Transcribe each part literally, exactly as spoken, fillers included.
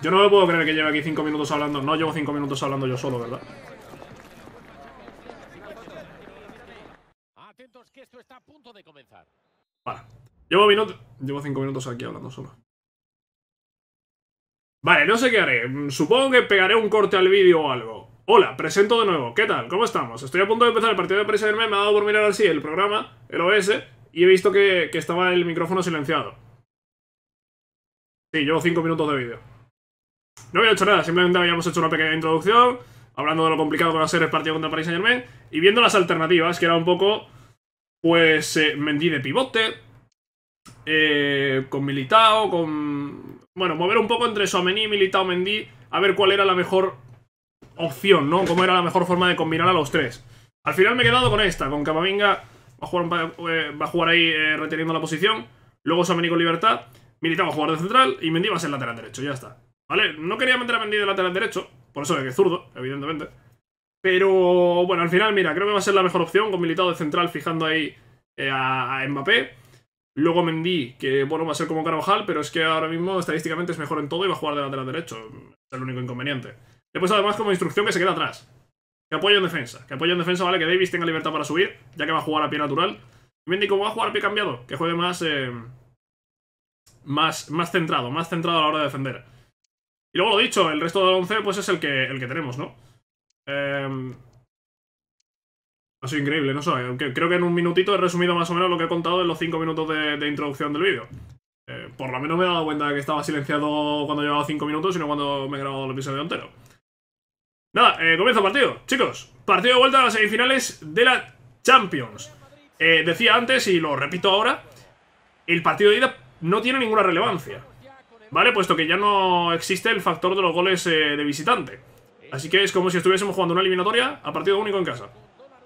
Yo no me puedo creer que lleve aquí cinco minutos hablando. No llevo cinco minutos hablando yo solo, ¿verdad? Atentos que esto está a punto de comenzar. Vale. Llevo minutos. Llevo cinco minutos aquí hablando solo. Vale, no sé qué haré. Supongo que pegaré un corte al vídeo o algo. Hola, presento de nuevo. ¿Qué tal? ¿Cómo estamos? Estoy a punto de empezar el partido de Paris Saint-Germain. Me ha dado por mirar así el programa, el O S, y he visto que, que estaba el micrófono silenciado. Sí, llevo cinco minutos de vídeo. No había hecho nada, simplemente habíamos hecho una pequeña introducción, hablando de lo complicado que va a ser el partido contra Paris Saint-Germain, y viendo las alternativas, que era un poco, pues, eh, Mendy de pivote, eh, con Militao, con... Bueno, mover un poco entre Tchouaméni, Militao, Mendy, a ver cuál era la mejor opción, ¿no? Cómo era la mejor forma de combinar a los tres. Al final me he quedado con esta, con Camavinga, va a jugar, eh, va a jugar ahí eh, reteniendo la posición, luego Tchouaméni con libertad, Militao va a jugar de central y Mendy va a ser lateral derecho, ya está. ¿Vale? No quería meter a Mendy de lateral derecho, por eso de que es zurdo, evidentemente. Pero, bueno, al final, mira, creo que va a ser la mejor opción, con Militao de central fijando ahí eh, a, a Mbappé. Luego Mendy, que bueno, va a ser como Carvajal, pero es que ahora mismo estadísticamente es mejor en todo y va a jugar de lateral derecho. Es el único inconveniente. Después además como instrucción que se queda atrás. Que apoye en defensa. Que apoye en defensa, vale, que Davis tenga libertad para subir, ya que va a jugar a pie natural. Y Mendy, como va a jugar a pie cambiado, que juegue más, eh, más, más centrado, más centrado a la hora de defender. Y luego lo dicho, el resto del once pues es el que, el que tenemos, ¿no? Eh... Ha sido increíble, no sé, creo que en un minutito he resumido más o menos lo que he contado en los cinco minutos de, de introducción del vídeo. Eh, por lo menos me he dado cuenta de que estaba silenciado cuando llevaba cinco minutos y no cuando me he grabado el episodio entero. Nada, eh, comienza el partido, chicos. Partido de vuelta a las semifinales de la Champions. Eh, decía antes, y lo repito ahora, el partido de ida no tiene ninguna relevancia, ¿vale? Puesto que ya no existe el factor de los goles eh, de visitante. Así que es como si estuviésemos jugando una eliminatoria a partido único en casa.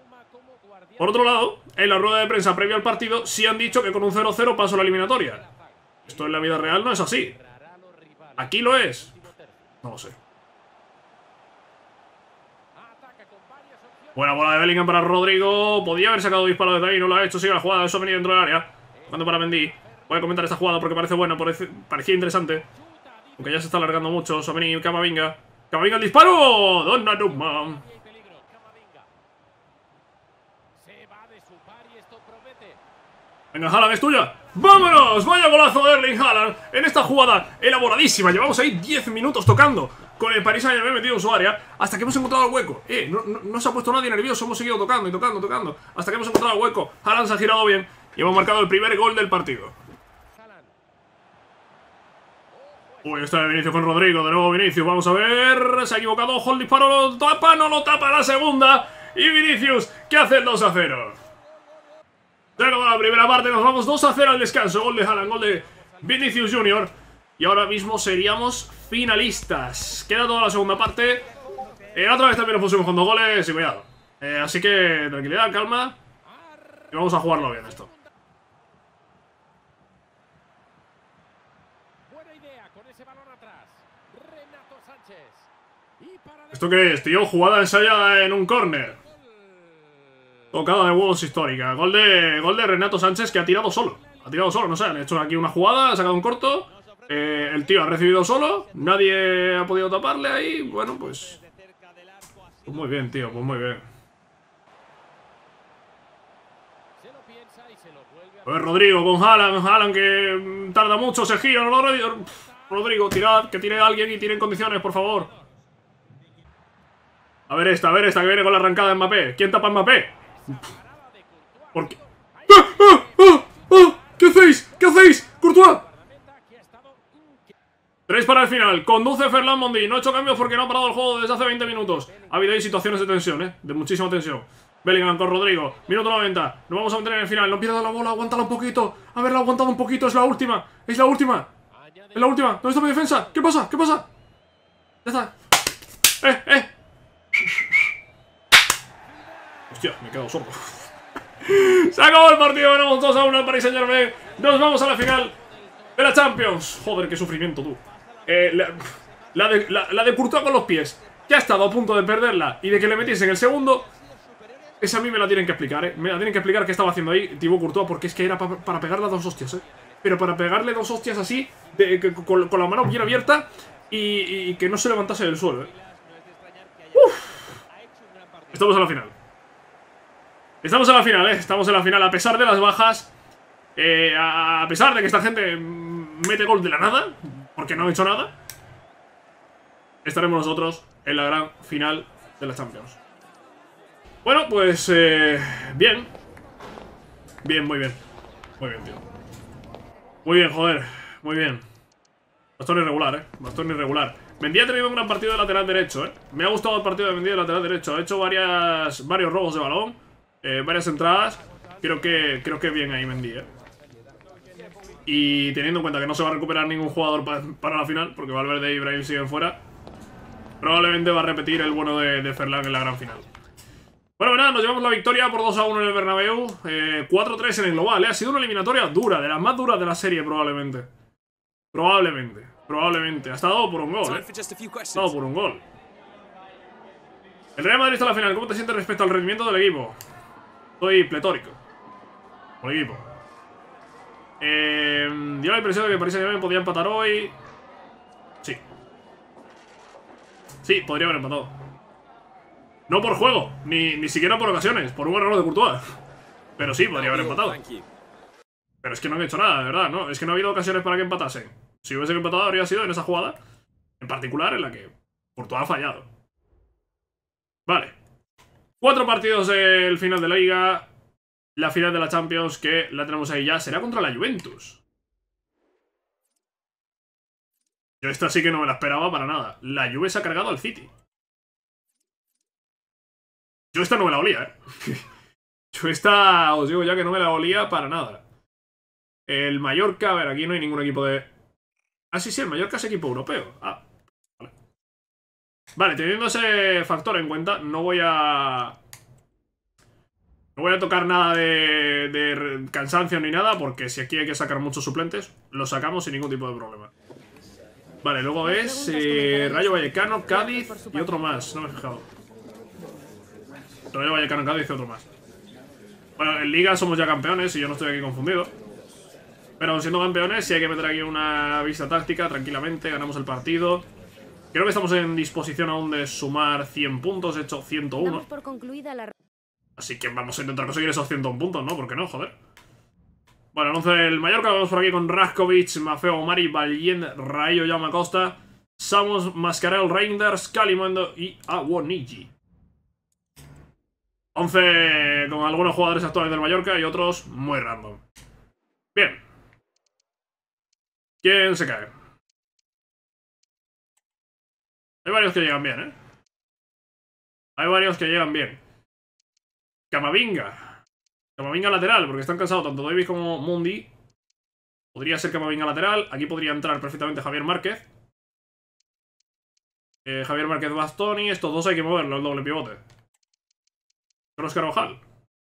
Por otro lado, en la rueda de prensa previa al partido sí han dicho que con un cero cero paso la eliminatoria. Esto en la vida real no es así. ¿Aquí lo es? No lo sé. Buena bola de Bellingham para Rodrigo. Podía haber sacado disparo desde ahí, no lo ha hecho. Sigue la jugada, eso ha venido dentro del área. Cuando para Mendy. Voy a comentar esta jugada porque parece buena, parece, parecía interesante. Aunque ya se está alargando mucho. Tchouaméni, Camavinga. Camavinga el disparo. Donnarumma. Venga, Haaland, es tuya. ¡Vámonos! ¡Vaya golazo de Erling Haaland! En esta jugada elaboradísima. Llevamos ahí diez minutos tocando con el Paris Saint-Germain metido en su área hasta que hemos encontrado el hueco. Eh, no, no, no se ha puesto nadie nervioso. Hemos seguido tocando y tocando, tocando hasta que hemos encontrado el hueco. Haaland se ha girado bien y hemos marcado el primer gol del partido. Uy, está Vinicius con Rodrigo. De nuevo Vinicius, vamos a ver. Se ha equivocado, ojo, el disparo lo tapa, no lo tapa la segunda. Y Vinicius, que hace el dos a cero. Se acabó la primera parte, nos vamos dos a cero al descanso. Gol de Haaland, gol de Vinicius Junior. Y ahora mismo seríamos finalistas. Queda toda la segunda parte. Eh, otra vez también nos pusimos con dos goles y cuidado. Eh, así que tranquilidad, calma. Y vamos a jugarlo bien esto. ¿Esto qué es, tío? Jugada ensayada en un córner. Tocada de huevos histórica. Gol de, gol de Renato Sánchez, que ha tirado solo. Ha tirado solo, no sé, han hecho aquí una jugada, ha sacado un corto. Eh, el tío ha recibido solo. Nadie ha podido taparle ahí. Bueno, pues... Pues muy bien, tío, pues muy bien. A ver, Rodrigo con Haaland. Haaland que tarda mucho, se gira. Rodrigo, Rodrigo tirad, que tire a alguien y tire en condiciones, por favor. A ver esta, a ver esta que viene con la arrancada de Mbappé. ¿Quién tapa a Mbappé? ¿Por qué? ¡Ah! ¡Ah! ¡Ah! ¡Ah! ¿Qué hacéis? ¿Qué hacéis? ¡Courtois! Tres para el final. Conduce Ferland Mendy. No ha hecho cambios porque no ha parado el juego desde hace veinte minutos. Ha habido ahí situaciones de tensión, ¿eh? De muchísima tensión. Bellingham con Rodrigo. Minuto noventa. Nos vamos a meter en el final. No pierdas la bola. Aguántala un poquito. Haberla aguantado un poquito. Es la última. Es la última. Es la última. ¿Dónde está mi defensa? ¿Qué pasa? ¿Qué pasa? Ya está. ¡Eh! ¡Eh! Hostia, me he quedado sordo. Se acabó el partido, ganamos dos a uno al Paris Saint-Germain. Nos vamos a la final de la Champions. Joder, qué sufrimiento, tú. Eh, la, la, de, la, la de Courtois con los pies, que ha estado a punto de perderla y de que le metiesen el segundo. Esa a mí me la tienen que explicar, eh. Me la tienen que explicar qué estaba haciendo ahí Thibaut Courtois, porque es que era pa, para pegar las dos hostias, eh. pero para pegarle dos hostias así, de, que, con, con la mano bien abierta y, y que no se levantase del suelo, ¿eh? Uf. Estamos en la final. Estamos en la final, ¿eh? Estamos en la final, a pesar de las bajas. Eh, a pesar de que esta gente mete gol de la nada, porque no han hecho nada, estaremos nosotros en la gran final de la Champions. Bueno, pues eh, bien. Bien, muy bien. Muy bien, tío. Muy bien, joder. Muy bien. Bastón irregular, eh. Bastón irregular. Mendy ha tenido un gran partido de lateral derecho, eh. Me ha gustado el partido de Mendy de lateral derecho. Ha hecho varias, varios robos de balón, eh, varias entradas. Creo que, creo que bien ahí Mendy, eh. Y teniendo en cuenta que no se va a recuperar ningún jugador pa para la final, porque Valverde y Ibrahim siguen fuera, probablemente va a repetir el bueno de, de Ferland en la gran final. Bueno, nada, nos llevamos la victoria por dos a uno en el Bernabéu. eh, cuatro tres en el global, eh. Ha sido una eliminatoria dura, de las más duras de la serie probablemente. Probablemente, probablemente. Ha estado por un gol, eh. Ha estado por un gol. El Real Madrid está en la final. ¿Cómo te sientes respecto al rendimiento del equipo? Estoy pletórico. Por el equipo. Eh, dio la impresión de que Paris Saint-Germain podía empatar hoy. Sí. Sí, podría haber empatado. No por juego, ni, ni siquiera por ocasiones, por un error de Courtois. Pero sí, podría haber empatado. Pero es que no han hecho nada, de verdad, ¿no? Es que no ha habido ocasiones para que empatasen. Si hubiesen empatado habría sido en esa jugada, en particular en la que Courtois ha fallado. Vale. Cuatro partidos del final de la Liga. La final de la Champions, que la tenemos ahí ya, será contra la Juventus. Yo esta sí que no me la esperaba para nada. La Juve se ha cargado al City. Yo esta no me la olía, eh. Yo esta, os digo ya que no me la olía para nada. El Mallorca, a ver, aquí no hay ningún equipo de... Ah, sí, sí, el Mallorca es equipo europeo. Ah, vale. Vale, teniendo ese factor en cuenta, no voy a... No voy a tocar nada de, de cansancio ni nada, porque si aquí hay que sacar muchos suplentes, lo sacamos sin ningún tipo de problema. Vale, luego es eh, Rayo Vallecano, Cádiz y otro más, no me he fijado. Rayo Vallecano, Cádiz y otro más. Bueno, en Liga somos ya campeones y yo no estoy aquí confundido. Pero siendo campeones, sí hay que meter aquí una vista táctica, tranquilamente, ganamos el partido. Creo que estamos en disposición aún de sumar cien puntos, he hecho ciento uno. Por concluida la... Así que vamos a intentar conseguir esos ciento uno puntos, ¿no? ¿Por qué no? Joder. Bueno, entonces el Mallorca, vamos por aquí con Raskovic, Maffeo Mari, Ballien, Rayo Jaume Costa, Samos, Mascarell, Reinders, Kalimundo y Awoniji. once con algunos jugadores actuales del Mallorca y otros muy random. Bien. ¿Quién se cae? Hay varios que llegan bien, ¿eh? Hay varios que llegan bien. Camavinga. Camavinga lateral, porque están cansados tanto Davis como Mundi. Podría ser Camavinga lateral. Aquí podría entrar perfectamente Javier Márquez. Eh, Javier Márquez Bastoni. Estos dos hay que moverlo, el doble pivote. Kroos Carvajal.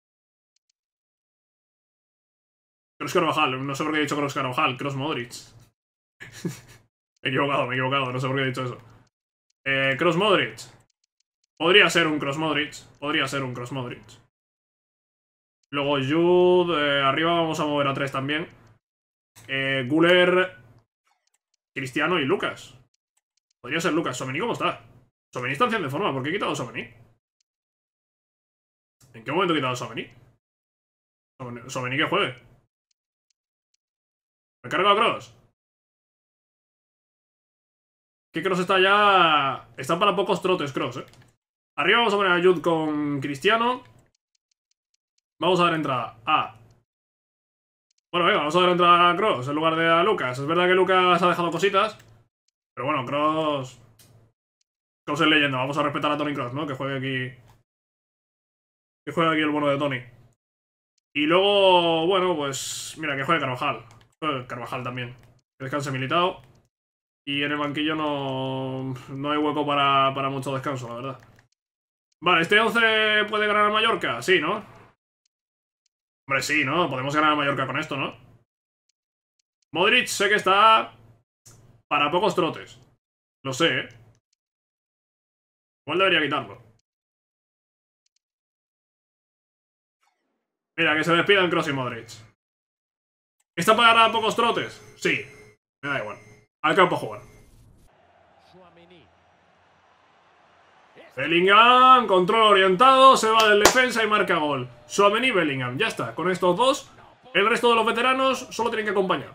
Kroos Carvajal. No sé por qué he dicho Kroos Carvajal. Kroos Modric. Me he equivocado, me he equivocado. No sé por qué he dicho eso. Eh, Kroos Modric. Podría ser un Kroos Modric. Podría ser un Kroos Modric. Luego Jude. Eh, arriba vamos a mover a tres también. Eh, Güler. Cristiano y Lucas. Podría ser Lucas. Somení, ¿cómo está? Somení está en de forma. ¿Por qué he quitado a Somení? ¿En qué momento he quitado a Somení? Somení que juegue. ¿Me cargo a Kroos? Que Kroos está ya... Está para pocos trotes Kroos, eh. Arriba vamos a poner a Jude con Cristiano. Vamos a dar entrada a... Bueno, venga, vamos a dar entrada a Kroos en lugar de a Lucas. Es verdad que Lucas ha dejado cositas, pero bueno, Kroos... Kroos es leyenda. Vamos a respetar a Toni Kroos, ¿no? Que juegue aquí... Que juegue aquí el bueno de Toni. Y luego, bueno, pues... Mira, que juegue Carvajal. Juegue Carvajal también. Que descanse Militao. Y en el banquillo no... No hay hueco para, para mucho descanso, la verdad. Vale, ¿este once puede ganar a Mallorca? Sí, ¿no? Hombre, sí, ¿no? Podemos ganar a Mallorca con esto, ¿no? Modric sé que está... Para pocos trotes. Lo sé, ¿eh? Igual debería quitarlo. Mira, que se despidan Kroos y Modric. ¿Esta para pocos trotes? Sí, me da igual. Al campo a jugar. Bellingham, control orientado, se va del defensa y marca gol. Tchouaméni, Bellingham, ya está. Con estos dos, el resto de los veteranos solo tienen que acompañar.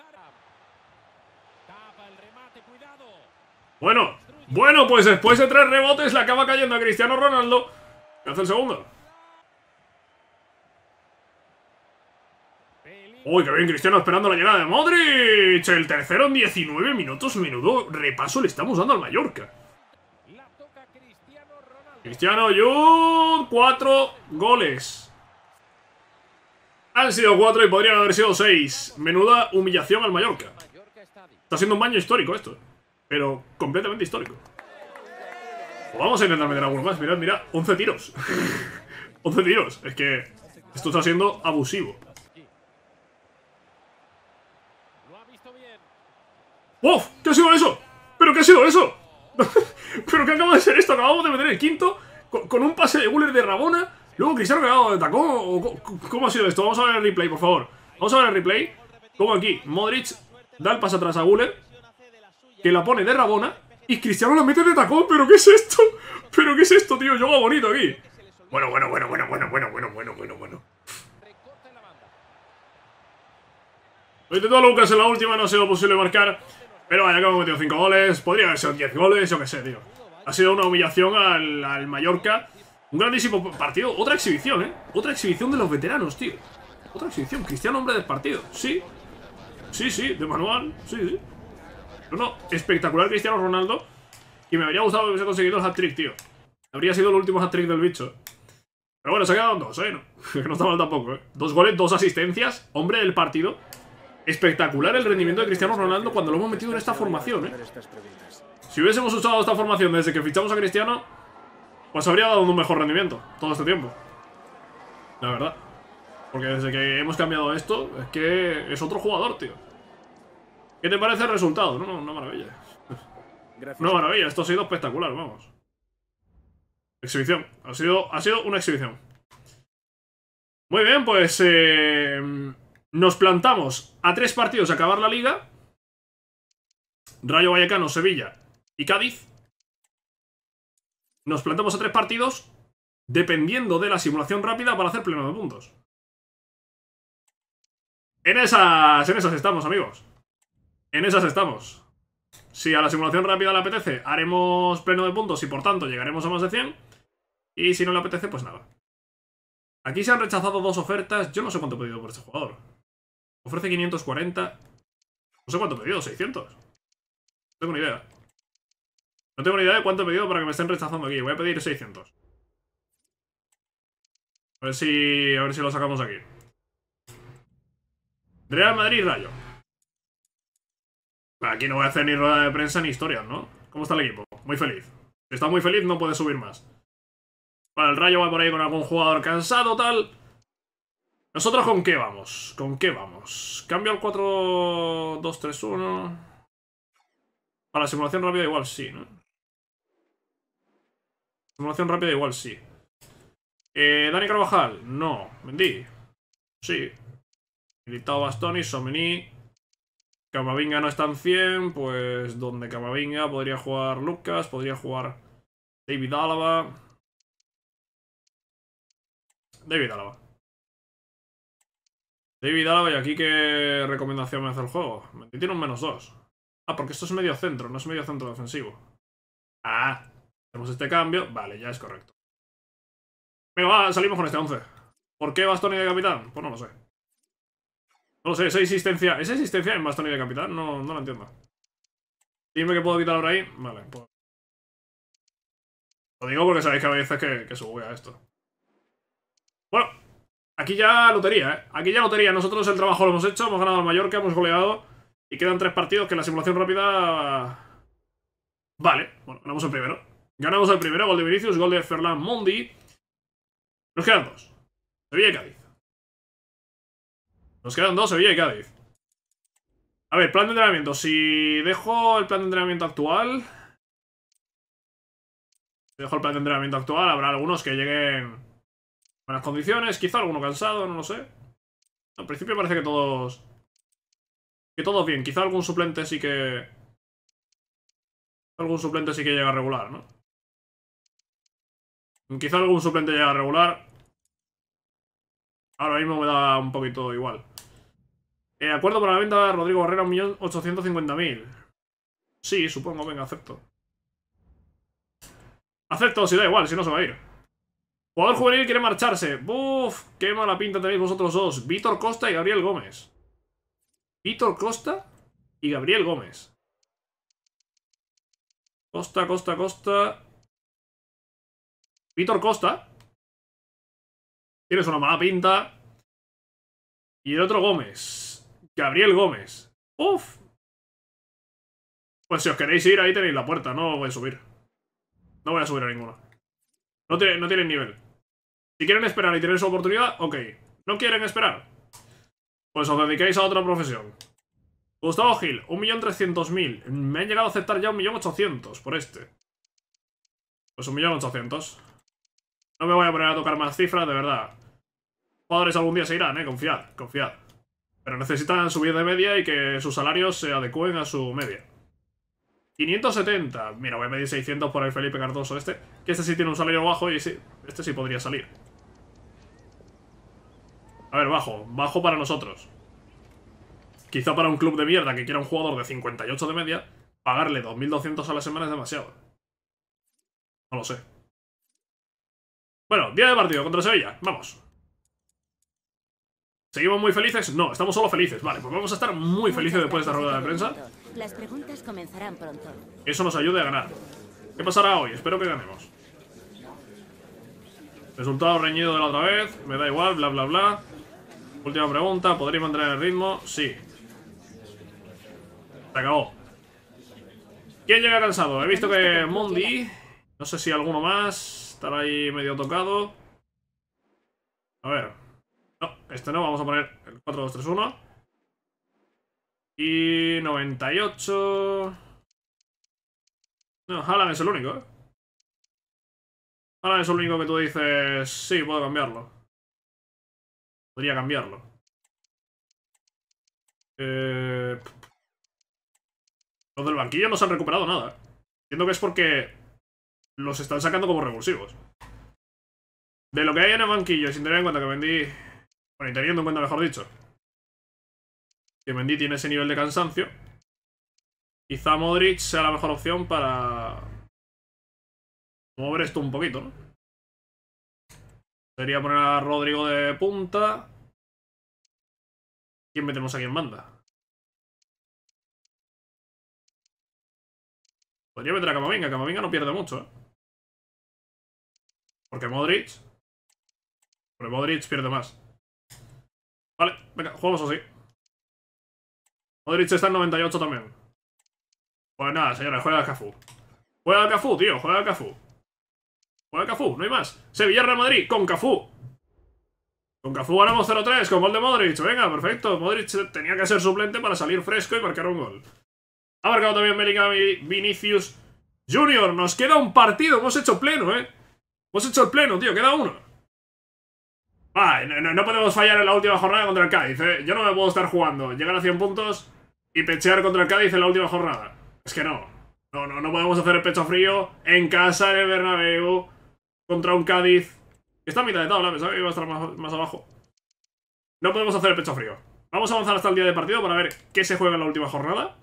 Bueno, bueno, pues después de tres rebotes le acaba cayendo a Cristiano Ronaldo. ¿Qué hace el segundo? Uy, qué bien Cristiano esperando la llegada de Modric. El tercero en diecinueve minutos. Menudo repaso le estamos dando al Mallorca. Cristiano Jude, cuatro goles. Han sido cuatro y podrían haber sido seis. Menuda humillación al Mallorca. Está siendo un baño histórico esto. Pero completamente histórico. Vamos a intentar meter alguno más. Mirad, mirad, once tiros. once tiros. Es que esto está siendo abusivo. ¡Uf! ¿Qué ha sido eso? ¿Pero qué ha sido eso? ¿Pero qué acaba de ser esto? Acabamos de meter el quinto con, con un pase de Güler de Rabona. Luego Cristiano cagado de tacón. ¿Cómo ha sido esto? Vamos a ver el replay, por favor. Vamos a ver el replay. Como aquí, Modric da el pase atrás a Güler, que la pone de Rabona, y Cristiano la mete de tacón. ¿Pero qué es esto? ¿Pero qué es esto, tío? Yoga bonito aquí. Bueno, bueno, bueno, bueno, bueno, bueno, bueno, bueno, bueno, bueno. Lo intentó Lucas en la última, no ha sido posible marcar. Pero vaya, que hemos metido cinco goles. Podría haber sido diez goles, yo qué sé, tío. Ha sido una humillación al, al Mallorca. Un grandísimo partido. Otra exhibición, ¿eh? Otra exhibición de los veteranos, tío. Otra exhibición. Cristiano, hombre del partido. Sí. Sí, sí, de manual. Sí, sí. No, no. Espectacular Cristiano Ronaldo. Y me habría gustado que hubiese conseguido el hat-trick, tío. Habría sido el último hat-trick del bicho. Pero bueno, se ha quedado en dos, ¿eh? No, no está mal tampoco, ¿eh? Dos goles, dos asistencias. Hombre del partido. Espectacular el rendimiento de Cristiano Ronaldo cuando lo hemos metido en esta formación, ¿eh? Si hubiésemos usado esta formación desde que fichamos a Cristiano, pues habría dado un mejor rendimiento todo este tiempo. La verdad. Porque desde que hemos cambiado esto, es que es otro jugador, tío. ¿Qué te parece el resultado? No, no, una maravilla. Una maravilla, esto ha sido espectacular, vamos. Exhibición. Ha sido, ha sido una exhibición. Muy bien, pues... Eh... Nos plantamos a tres partidos a acabar la liga. Rayo Vallecano, Sevilla y Cádiz. Nos plantamos a tres partidos dependiendo de la simulación rápida para hacer pleno de puntos. En esas, en esas estamos, amigos. En esas estamos. Si a la simulación rápida le apetece, haremos pleno de puntos y por tanto llegaremos a más de cien. Y si no le apetece, pues nada. Aquí se han rechazado dos ofertas. Yo no sé cuánto he pedido por este jugador. Ofrece quinientos cuarenta. No sé cuánto he pedido, seiscientos. No tengo ni idea. No tengo ni idea de cuánto he pedido para que me estén rechazando aquí. Voy a pedir seiscientos. A ver si, a ver si lo sacamos aquí. Real Madrid Rayo. Aquí no voy a hacer ni rueda de prensa ni historias, ¿no? ¿Cómo está el equipo? Muy feliz. Si está muy feliz no puede subir más. Vale, el Rayo va por ahí con algún jugador cansado, tal... ¿Nosotros con qué vamos? ¿Con qué vamos? Cambio al cuatro dos tres uno. Para la simulación rápida igual sí, ¿no? Simulación rápida igual sí. Eh, Dani Carvajal, no. Mendy, sí. Militao, Bastoni, Tchouaméni. Camavinga no está en cien. Pues donde Camavinga podría jugar Lucas, podría jugar David Alaba. David Alaba. David Alaba, y aquí qué recomendación me hace el juego. Mendy tiene un menos dos. Ah, porque esto es medio centro, no es medio centro defensivo. Ah, hacemos este cambio. Vale, ya es correcto. Venga, va, salimos con este once. ¿Por qué Bastoni de capitán? Pues no lo sé. No lo sé, esa insistencia. ¿Esa insistencia en Bastoni de capitán? No, no lo entiendo. Dime que puedo quitar ahora ahí. Vale, pues. Lo digo porque sabéis que a veces que, que subo a esto. Bueno, aquí ya lotería, ¿eh? Aquí ya lotería. Nosotros el trabajo lo hemos hecho, hemos ganado al Mallorca, hemos goleado. Y quedan tres partidos que en la simulación rápida... Vale, bueno, ganamos el primero. Ganamos el primero, gol de Vinicius, gol de Ferland Mondi. Nos quedan dos. Sevilla y Cádiz. Nos quedan dos, Sevilla y Cádiz. A ver, plan de entrenamiento. Si dejo el plan de entrenamiento actual... Si dejo el plan de entrenamiento actual, habrá algunos que lleguen en buenas condiciones. Quizá alguno cansado, no lo sé. Al principio parece que todos... Que todo bien. Quizá algún suplente sí que... Algún suplente sí que llega a regular, ¿no? Quizá algún suplente llega a regular. Ahora mismo me da un poquito igual. Eh, acuerdo para la venta de Rodrigo Barrera, un millón ochocientos cincuenta mil. Sí, supongo, venga, acepto. Acepto, si da igual, si no se va a ir. Jugador juvenil quiere marcharse. Buf, qué mala pinta tenéis vosotros dos. Víctor Costa y Gabriel Gómez. Víctor Costa y Gabriel Gómez. Costa, Costa, Costa. Víctor Costa. Tienes una mala pinta. Y el otro Gómez. Gabriel Gómez. Uf. Pues si os queréis ir, ahí tenéis la puerta. No voy a subir. No voy a subir a ninguno. No, tiene, no tienen nivel. Si quieren esperar y tener su oportunidad, ok. ¿No quieren esperar? Pues os dediquéis a otra profesión. Gustavo Gil, un millón trescientos mil. Me han llegado a aceptar ya un millón ochocientos por este. Pues un millón ochocientos. No me voy a poner a tocar más cifras, de verdad. Jugadores algún día se irán, eh. Confiad, confiad. Pero necesitan subir de media y que sus salarios se adecúen a su media. quinientos setenta. Mira, voy a pedir seiscientos por el Felipe Cardoso este. Que este sí tiene un salario bajo y sí, este sí podría salir. A ver, bajo. Bajo para nosotros. Quizá para un club de mierda que quiera un jugador de cincuenta y ocho de media, pagarle dos mil doscientos a la semana es demasiado. No lo sé. Bueno, día de partido contra Sevilla. Vamos. ¿Seguimos muy felices? No, estamos solo felices. Vale, pues vamos a estar muy felices después de esta rueda de prensa. Las preguntas comenzarán pronto. Eso nos ayude a ganar. ¿Qué pasará hoy? Espero que ganemos. Resultado reñido de la otra vez. Me da igual, bla, bla, bla. Última pregunta. ¿Podréis mantener el ritmo? Sí. Se acabó. ¿Quién llega cansado? He visto que Mondi... No sé si alguno más. Estará ahí medio tocado. A ver. No, este no. Vamos a poner el cuatro dos tres uno. Y... noventa y ocho... No, Haaland es el único, ¿eh? Haaland es el único que tú dices... Sí, puedo cambiarlo. Podría cambiarlo. Eh... Los del banquillo no se han recuperado nada. Entiendo que es porque los están sacando como revulsivos. De lo que hay en el banquillo, sin tener en cuenta que Mendy... Bueno, y teniendo en cuenta, mejor dicho, que Mendy tiene ese nivel de cansancio, quizá Modric sea la mejor opción para mover esto un poquito, ¿no? Sería poner a Rodrigo de punta. ¿Quién metemos aquí en banda? Podría meter a Camavinga. Camavinga no pierde mucho, ¿eh? Porque Modric... Porque Modric pierde más. Vale, venga, jugamos así. Modric está en noventa y ocho también. Pues nada, señores, juega a Cafú. Juega a Cafú, tío, juega a Cafú. Juega a Cafú, no hay más. Sevilla Real Madrid con Cafú. Con Cafú ganamos cero tres con gol de Modric. Venga, perfecto. Modric tenía que ser suplente para salir fresco y marcar un gol. Ha marcado también Bellingham y Vinicius Junior. Nos queda un partido. Hemos hecho pleno, ¿eh? Hemos hecho el pleno, tío. Queda uno. Ah, no, no, no podemos fallar en la última jornada contra el Cádiz, ¿eh? Yo no me puedo estar jugando. Llegar a cien puntos y pechear contra el Cádiz en la última jornada. Es que no. No, no, no podemos hacer el pecho frío en casa, en el Bernabéu, contra un Cádiz. Está a mitad de tabla, pensaba que iba a estar más, más abajo. No podemos hacer el pecho frío. Vamos a avanzar hasta el día de partido para ver qué se juega en la última jornada.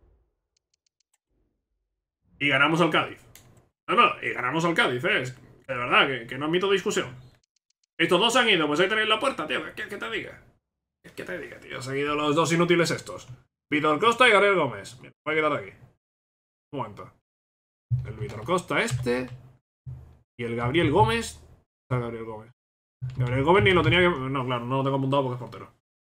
Y ganamos al Cádiz. No, no, y ganamos al Cádiz, ¿eh? Es, de verdad, que, que no admito discusión. Estos dos se han ido, pues ahí tenéis la puerta, tío. ¿Qué, qué te diga? ¿Qué te diga, tío? Se han ido los dos inútiles estos. Víctor Costa y Gabriel Gómez. Mira, voy a quedar aquí. Un momento. El Víctor Costa este. Y el Gabriel Gómez. El Gabriel Gómez. Gabriel Gómez ni lo tenía que... No, claro, no lo tengo apuntado porque es portero.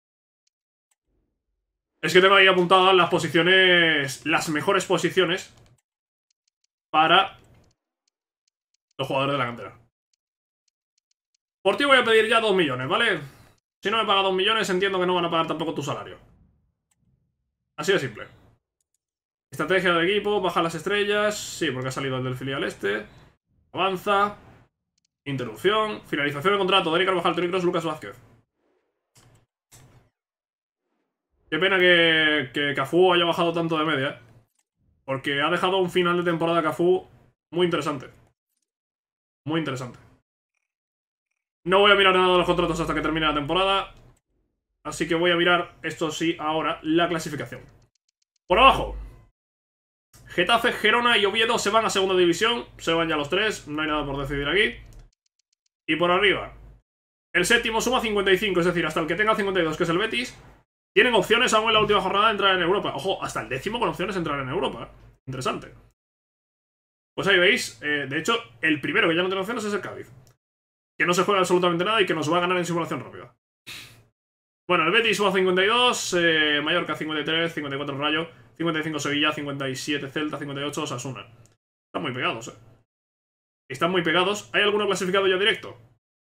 Es que tengo ahí apuntadas las posiciones... Las mejores posiciones para los jugadores de la cantera. Por ti voy a pedir ya dos millones, ¿vale? Si no me paga dos millones, entiendo que no van a pagar tampoco tu salario. Así de simple. Estrategia del equipo, baja las estrellas. Sí, porque ha salido el del filial este. Avanza. Interrupción. Finalización de contrato. Dani Carvajal, Toni Kroos, Lucas Vázquez. Qué pena que, que Cafú haya bajado tanto de media, porque ha dejado un final de temporada Cafú muy interesante. Muy interesante. No voy a mirar nada de los contratos hasta que termine la temporada, así que voy a mirar, esto sí, ahora, la clasificación. Por abajo, Getafe, Gerona y Oviedo se van a segunda división. Se van ya los tres, no hay nada por decidir aquí. Y por arriba, el séptimo suma cincuenta y cinco, es decir, hasta el que tenga cincuenta y dos, que es el Betis, tienen opciones aún en la última jornada de entrar en Europa. Ojo, hasta el décimo con opciones de entrar en Europa. Interesante. Pues ahí veis, eh, de hecho, el primero que ya no tiene opciones es el Cádiz, que no se juega absolutamente nada y que nos va a ganar en simulación rápida. Bueno, el Betis suma cincuenta y dos, eh, Mallorca cincuenta y tres, cincuenta y cuatro Rayo, cincuenta y cinco Sevilla, cincuenta y siete Celta, cincuenta y ocho Osasuna. Están muy pegados, eh. Están muy pegados. ¿Hay alguno clasificado ya directo?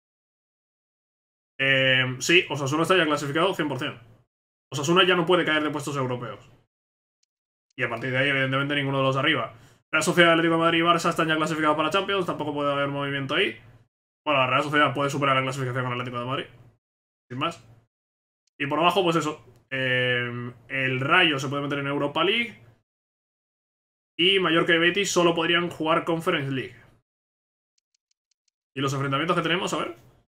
Eh, sí, Osasuna está ya clasificado cien por cien. Osasuna ya no puede caer de puestos europeos. Y a partir de ahí, evidentemente, ninguno de los de arriba. Real Sociedad, Atlético de Madrid y Barça están ya clasificados para Champions. Tampoco puede haber movimiento ahí. Bueno, la Real Sociedad puede superar la clasificación con el Atlético de Madrid. Sin más. Y por abajo, pues eso. Eh, el Rayo se puede meter en Europa League. Y Mallorca y Betis solo podrían jugar Conference League. Y los enfrentamientos que tenemos, a ver.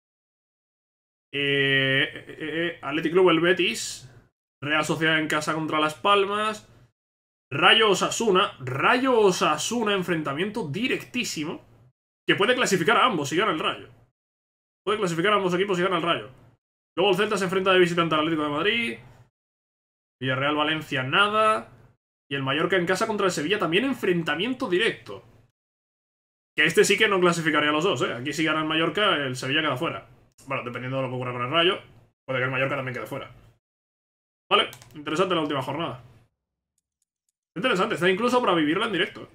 Eh, eh, eh, Athletic Club, el Betis. Real Sociedad en casa contra Las Palmas. Rayo Osasuna. Rayo Osasuna, enfrentamiento directísimo. Que puede clasificar a ambos si gana el Rayo. Puede clasificar a ambos equipos si gana el Rayo. Luego el Celta se enfrenta de visitante al Atlético de Madrid. Villarreal Valencia nada. Y el Mallorca en casa contra el Sevilla también enfrentamiento directo. Que este sí que no clasificaría a los dos, ¿eh? Aquí si gana el Mallorca, el Sevilla queda fuera. Bueno, dependiendo de lo que ocurra con el Rayo, puede que el Mallorca también quede fuera. Vale, interesante la última jornada. Interesante, está incluso para vivirla en directo.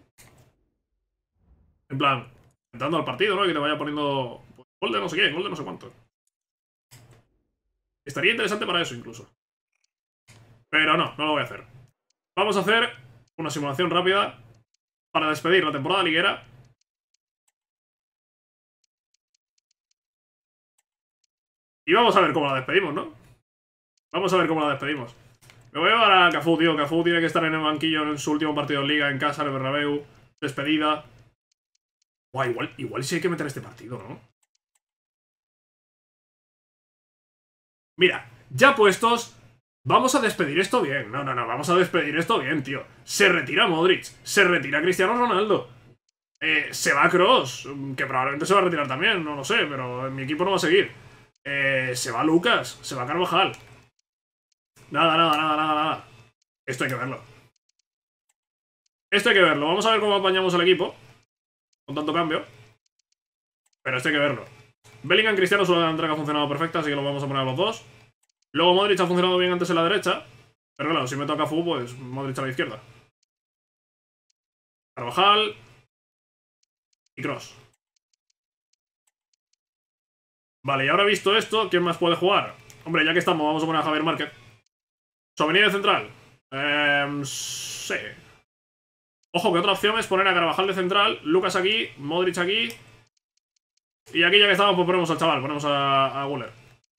En plan, entrando al partido, ¿no? Y que te vaya poniendo gol de no sé qué, gol de no sé cuánto. Estaría interesante para eso incluso. Pero no, no lo voy a hacer. Vamos a hacer una simulación rápida para despedir la temporada liguera. Y vamos a ver cómo la despedimos, ¿no? Vamos a ver cómo la despedimos. Me voy a llevar a Cafú, tío. Cafú tiene que estar en el banquillo en su último partido en Liga, en casa, en el Bernabéu. Despedida. Buah, igual, igual sí hay que meter este partido, ¿no? Mira, ya puestos, vamos a despedir esto bien. No, no, no, vamos a despedir esto bien, tío. Se retira Modric, se retira Cristiano Ronaldo. Eh, se va Kroos, que probablemente se va a retirar también, no lo sé, pero en mi equipo no va a seguir. Eh, se va Lucas, se va Carvajal. Nada, nada, nada, nada, nada. Esto hay que verlo. Esto hay que verlo. Vamos a ver cómo apañamos el equipo con tanto cambio. Pero esto hay que verlo. Bellingham, Cristiano, su entrega ha funcionado perfecta, así que lo vamos a poner a los dos. Luego Modric ha funcionado bien antes en la derecha. Pero claro, si me toca Fu, pues Modric a la izquierda. Carvajal. Y Kroos. Vale, y ahora visto esto, ¿quién más puede jugar? Hombre, ya que estamos, vamos a poner a Javier Márquez. Sobenía de central. Eh, sí. Ojo, que otra opción es poner a Carvajal de central. Lucas aquí, Modric aquí. Y aquí ya que estamos, pues ponemos al chaval. Ponemos a, a Güler.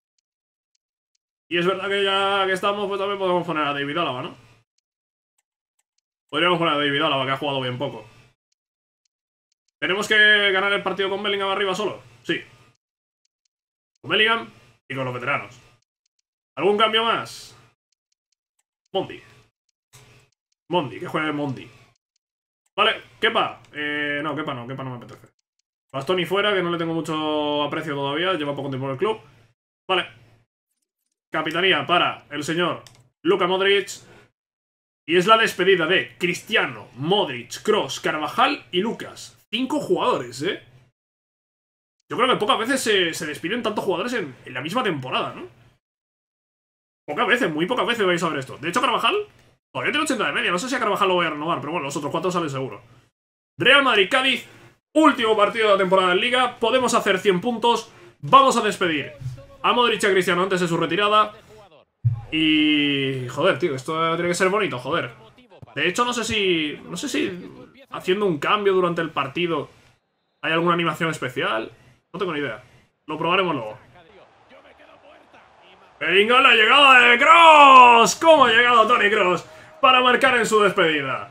Y es verdad que ya que estamos, pues también podemos poner a David Álava, ¿no? Podríamos poner a David Álava, que ha jugado bien poco. ¿Tenemos que ganar el partido con Bellingham arriba solo? Sí. Con Bellingham y con los veteranos. ¿Algún cambio más? Mondi. Mondi, que juegue Mondi. Vale, Kepa. Eh, no, Kepa no, Kepa no me apetece. Bastoni fuera, que no le tengo mucho aprecio todavía. Lleva poco tiempo en el club. Vale. Capitanía para el señor Luka Modric. Y es la despedida de Cristiano, Modric, Kroos, Carvajal y Lucas. Cinco jugadores, ¿eh? Yo creo que pocas veces se, se despiden tantos jugadores en, en la misma temporada, ¿no? Pocas veces, muy pocas veces vais a ver esto. De hecho, Carvajal todavía tiene ochenta de media. No sé si a Carvajal lo voy a renovar, pero bueno, los otros cuatro salen seguro. Real Madrid-Cádiz. Último partido de la temporada en Liga. Podemos hacer cien puntos. Vamos a despedir a Modric y a Cristiano antes de su retirada. Y... joder, tío, esto tiene que ser bonito, joder. De hecho, no sé si... No sé si haciendo un cambio durante el partido hay alguna animación especial. No tengo ni idea. Lo probaremos luego. Venga la llegada de Kroos. ¿Cómo ha llegado Toni Kroos para marcar en su despedida?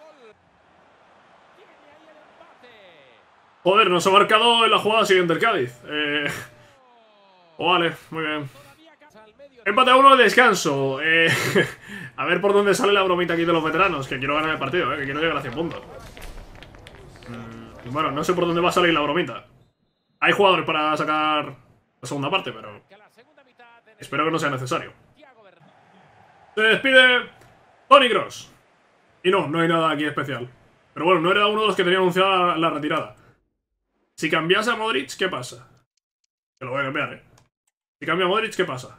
Joder, nos ha marcado en la jugada siguiente el Cádiz. Eh... Oh, vale, muy bien. Empate a uno al descanso. Eh... a ver por dónde sale la bromita aquí de los veteranos. Que quiero ganar el partido, eh, que quiero llegar a cien puntos. Mm, bueno, no sé por dónde va a salir la bromita. Hay jugadores para sacar la segunda parte, pero espero que no sea necesario. Se despide Toni Kroos. Y no, no hay nada aquí especial. Pero bueno, no era uno de los que tenía anunciada la, la retirada. Si cambiase a Modric, ¿qué pasa? Que lo voy a cambiar, eh. Si cambia a Modric, ¿qué pasa?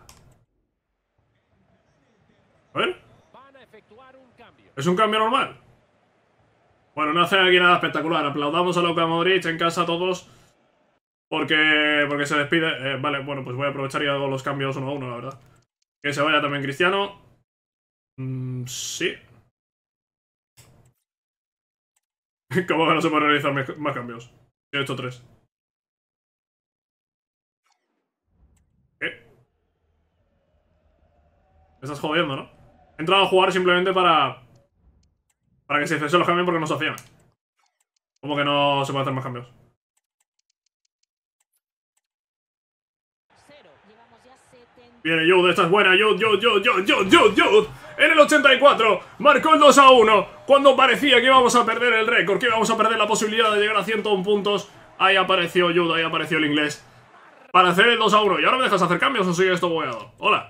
A ver. ¿Es un cambio normal? Bueno, no hace aquí nada espectacular. Aplaudamos a Luka Modric en casa todos. Porque, porque se despide. Eh, vale, bueno, pues voy a aprovechar y hago los cambios uno a uno, la verdad. Que se vaya también Cristiano. Mm, sí. ¿Cómo que no se pueden realizar más cambios? He hecho tres. ¿Qué? Me estás jodiendo, ¿no? He entrado a jugar simplemente para... Para que se hiciesen los cambios porque no se hacían. ¿Cómo que no se pueden hacer más cambios? Viene Jude, esta es buena. Jude, Jude, Jude, Jude, Jude, Jude, Jude. En el ochenta y cuatro marcó el dos a uno. Cuando parecía que íbamos a perder el récord, que íbamos a perder la posibilidad de llegar a ciento uno puntos. Ahí apareció Jude, ahí apareció el inglés. Para hacer el dos a uno. ¿Y ahora me dejas hacer cambios o sigue esto bugueado? Hola.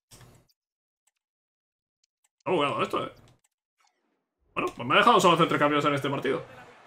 Está bugueado esto, eh. Bueno, pues me ha dejado solo hacer tres cambios en este partido.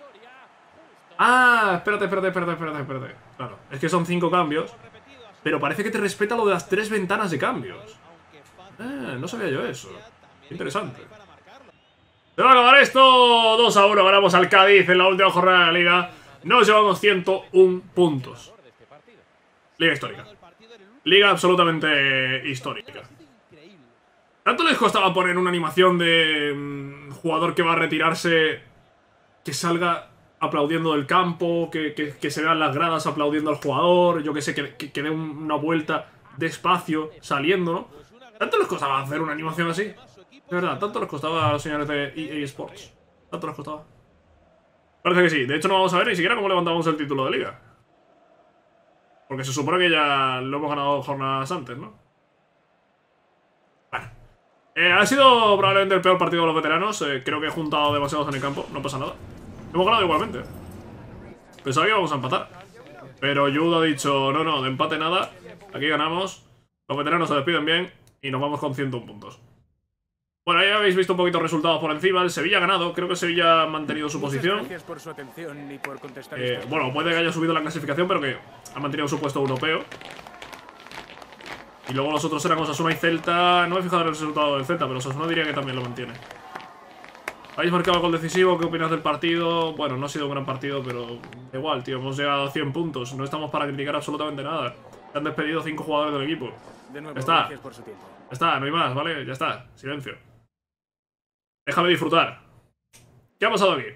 Ah, espérate, espérate, espérate, espérate, espérate. Claro, es que son cinco cambios. Pero parece que te respeta lo de las tres ventanas de cambios. Ah, no sabía yo eso. Interesante. Se va a acabar esto. dos a uno, ganamos al Cádiz en la última jornada de la Liga. Nos llevamos ciento uno puntos. Liga histórica. Liga absolutamente histórica. ¿Tanto les costaba poner una animación de um, jugador que va a retirarse, que salga aplaudiendo del campo, que, que, que se vean las gradas aplaudiendo al jugador, yo que sé, que, que, que dé una vuelta despacio saliendo, ¿no? ¿Tanto les costaba hacer una animación así? De verdad, ¿tanto les costaba a los señores de E A Sports? ¿Tanto les costaba? Parece que sí. De hecho no vamos a ver ni siquiera cómo levantamos el título de Liga. Porque se supone que ya lo hemos ganado jornadas antes, ¿no? Bueno. Eh, ha sido probablemente el peor partido de los veteranos. Eh, creo que he juntado demasiados en el campo. No pasa nada. Hemos ganado igualmente. Pensaba que íbamos a empatar. Pero Jude ha dicho, no, no, de empate nada. Aquí ganamos. Los veteranos se despiden bien. Y nos vamos con ciento uno puntos. Bueno, ahí habéis visto un poquito resultados por encima. El Sevilla ha ganado. Creo que el Sevilla ha mantenido su posición. Gracias por su atención y por contestar. Eh, bueno, puede que haya subido la clasificación, pero que ha mantenido su puesto europeo. Y luego los otros eran Osasuna y Celta. No me he fijado en el resultado del Celta, pero Osasuna diría que también lo mantiene. Habéis marcado el gol decisivo. ¿Qué opinas del partido? Bueno, no ha sido un gran partido, pero igual, tío. Hemos llegado a cien puntos. No estamos para criticar absolutamente nada. Se han despedido cinco jugadores del equipo. De nuevo, Ya está. gracias por su tiempo. Ya está, no hay más, ¿vale? Ya está. Silencio. Déjame disfrutar. ¿Qué ha pasado aquí?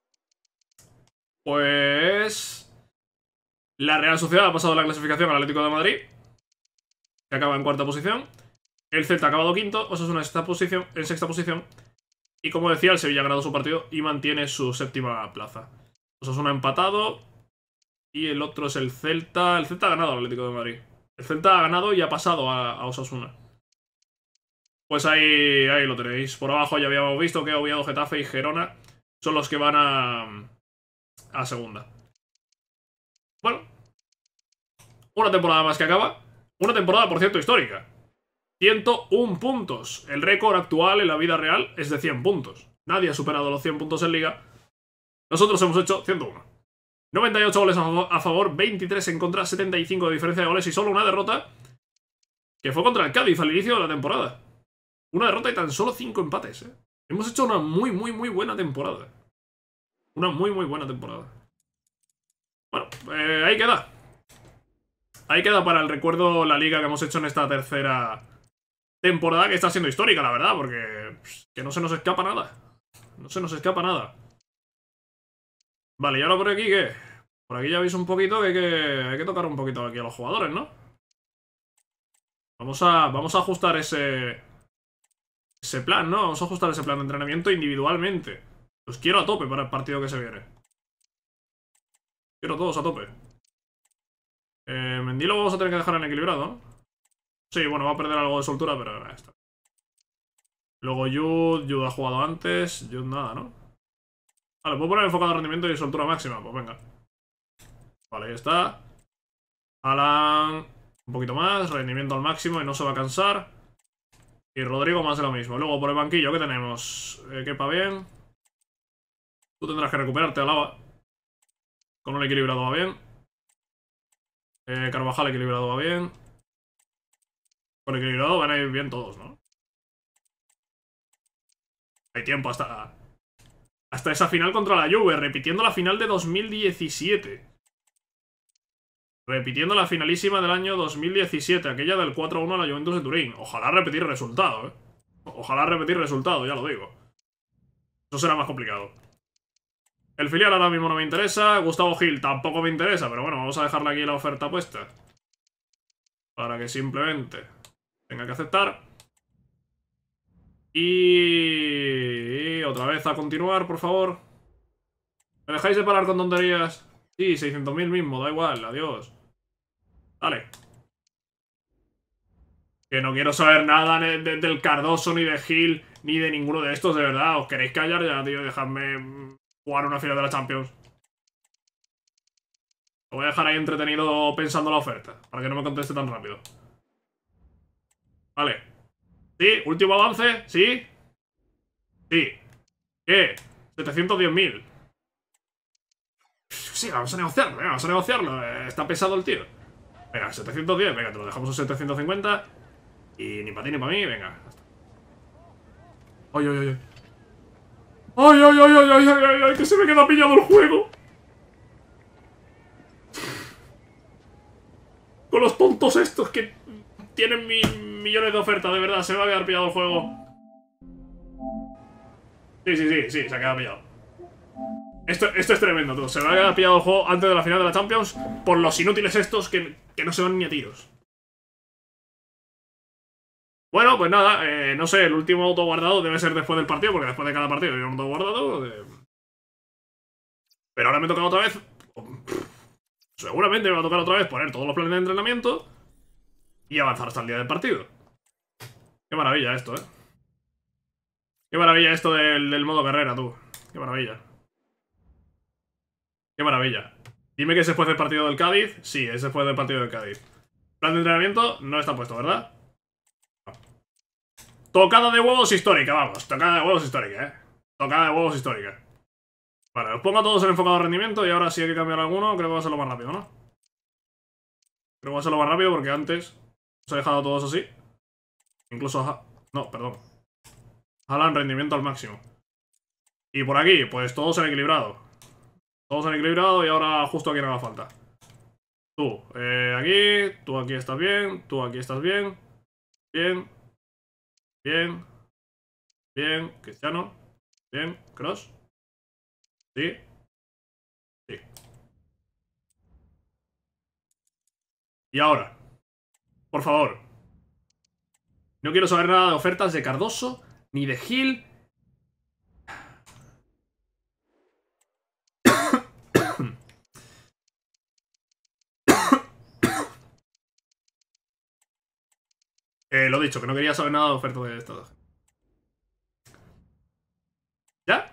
Pues... La Real Sociedad ha pasado la clasificación al Atlético de Madrid, que acaba en cuarta posición. El Celta ha acabado quinto. Osasuna en sexta posición, en sexta posición. Y como decía, el Sevilla ha ganado su partido y mantiene su séptima plaza. Osasuna ha empatado. Y el otro es el Celta. El Celta ha ganado al Atlético de Madrid. El Celta ha ganado y ha pasado a, a Osasuna. Pues ahí, ahí lo tenéis. Por abajo ya habíamos visto que Oviedo, Getafe y Gerona son los que van a, a segunda. Bueno. Una temporada más que acaba. Una temporada, por cierto, histórica. ciento uno puntos. El récord actual en la vida real es de cien puntos. Nadie ha superado los cien puntos en Liga. Nosotros hemos hecho ciento uno. noventa y ocho goles a favor, veintitrés en contra, setenta y cinco de diferencia de goles y solo una derrota, que fue contra el Cádiz al inicio de la temporada. Una derrota y tan solo cinco empates, ¿eh? Hemos hecho una muy, muy, muy buena temporada. Una muy, muy buena temporada. Bueno, eh, ahí queda. Ahí queda para el recuerdo la liga que hemos hecho en esta tercera temporada, que está siendo histórica, la verdad, porque pff, que no se nos escapa nada. No se nos escapa nada. Vale, y ahora por aquí, ¿qué? Por aquí ya veis un poquito que hay que, hay que tocar un poquito aquí a los jugadores, ¿no? Vamos a, vamos a ajustar ese... Ese plan, ¿no? Vamos a ajustar ese plan de entrenamiento individualmente. Los quiero a tope para el partido que se viene. Quiero todos a tope. Eh, Mendy lo vamos a tener que dejar en equilibrado, ¿no? Sí, bueno, va a perder algo de soltura, pero ahí está. Luego Jude, Jude ha jugado antes. Jude nada, ¿no? Vale, puedo poner enfocado de rendimiento y soltura máxima. Pues venga. Vale, ahí está. Alan, un poquito más, rendimiento al máximo y no se va a cansar. Y Rodrigo más de lo mismo. Luego por el banquillo, ¿qué tenemos? Eh, Kepa bien. Tú tendrás que recuperarte, Alaba. Con un equilibrado va bien. Eh, Carvajal equilibrado va bien. Con equilibrado van a ir bien todos, ¿no? Hay tiempo hasta... Hasta esa final contra la Juve, repitiendo la final de dos mil diecisiete. Repitiendo la finalísima del año dos mil diecisiete, aquella del cuatro a uno a la Juventus de Turín. Ojalá repetir resultado, ¿eh? Ojalá repetir resultado, ya lo digo. Eso será más complicado. El filial ahora mismo no me interesa. Gustavo Gil tampoco me interesa, pero bueno, vamos a dejarle aquí la oferta puesta. Para que simplemente tenga que aceptar. Y... otra vez a continuar, por favor. ¿Me dejáis de parar con tonterías? Sí, seiscientos mil mismo, da igual, adiós. Vale. Que no quiero saber nada de, de, del Cardoso, ni de Gil, ni de ninguno de estos, de verdad. ¿Os queréis callar ya, tío? Dejadme jugar una final de la Champions. Lo voy a dejar ahí entretenido pensando la oferta, para que no me conteste tan rápido. Vale. ¿Sí? ¿Último avance? ¿Sí? Sí. ¿Qué? setecientos diez mil. Sí, vamos a negociarlo, venga, vamos a negociarlo. Está pesado el tío. Venga, setecientos diez, venga, te lo dejamos a setecientos cincuenta. Y ni para ti ni para mí, venga. Ay, ay, ay. Ay, ay, ay, ay, ay, ay, ay, ay, que se me queda pillado el juego. Con los tontos estos que tienen mi, millones de ofertas, de verdad, se me va a quedar pillado el juego. Sí, sí, sí, sí, se ha quedado pillado. Esto, esto es tremendo, tú. Se me va a quedar pillado el juego antes de la final de la Champions por los inútiles estos que, que no se van ni a tiros. Bueno, pues nada, eh, no sé, el último auto guardado debe ser después del partido, porque después de cada partido hay un auto guardado. Eh... Pero ahora me toca otra vez. Seguramente me va a tocar otra vez poner todos los planes de entrenamiento y avanzar hasta el día del partido. Qué maravilla esto, eh. Qué maravilla esto del, del modo carrera, tú. Qué maravilla. Qué maravilla. Dime que ese fue del partido del Cádiz. Sí, ese fue del partido del Cádiz. Plan de entrenamiento no está puesto, ¿verdad? No. Tocada de huevos histórica, vamos. Tocada de huevos histórica, eh. Tocada de huevos histórica. Vale, los pongo a todos en enfocado de rendimiento. Y ahora si hay que cambiar alguno, creo que va a ser lo más rápido, ¿no? Creo que va a ser lo más rápido porque antes os he dejado todos así. Incluso... Ja... No, perdón. Jalan rendimiento al máximo. Y por aquí, pues todos en equilibrado. Todos en equilibrado y ahora justo aquí no haga falta. Tú, eh, aquí, tú aquí estás bien, tú aquí estás bien. Bien. Bien. Bien, Cristiano. Bien, Cross. Sí. Sí. Y ahora, por favor, no quiero saber nada de ofertas de Cardoso, ni de Gil. Eh, lo dicho, que no quería saber nada de ofertas de estas. ¿Ya?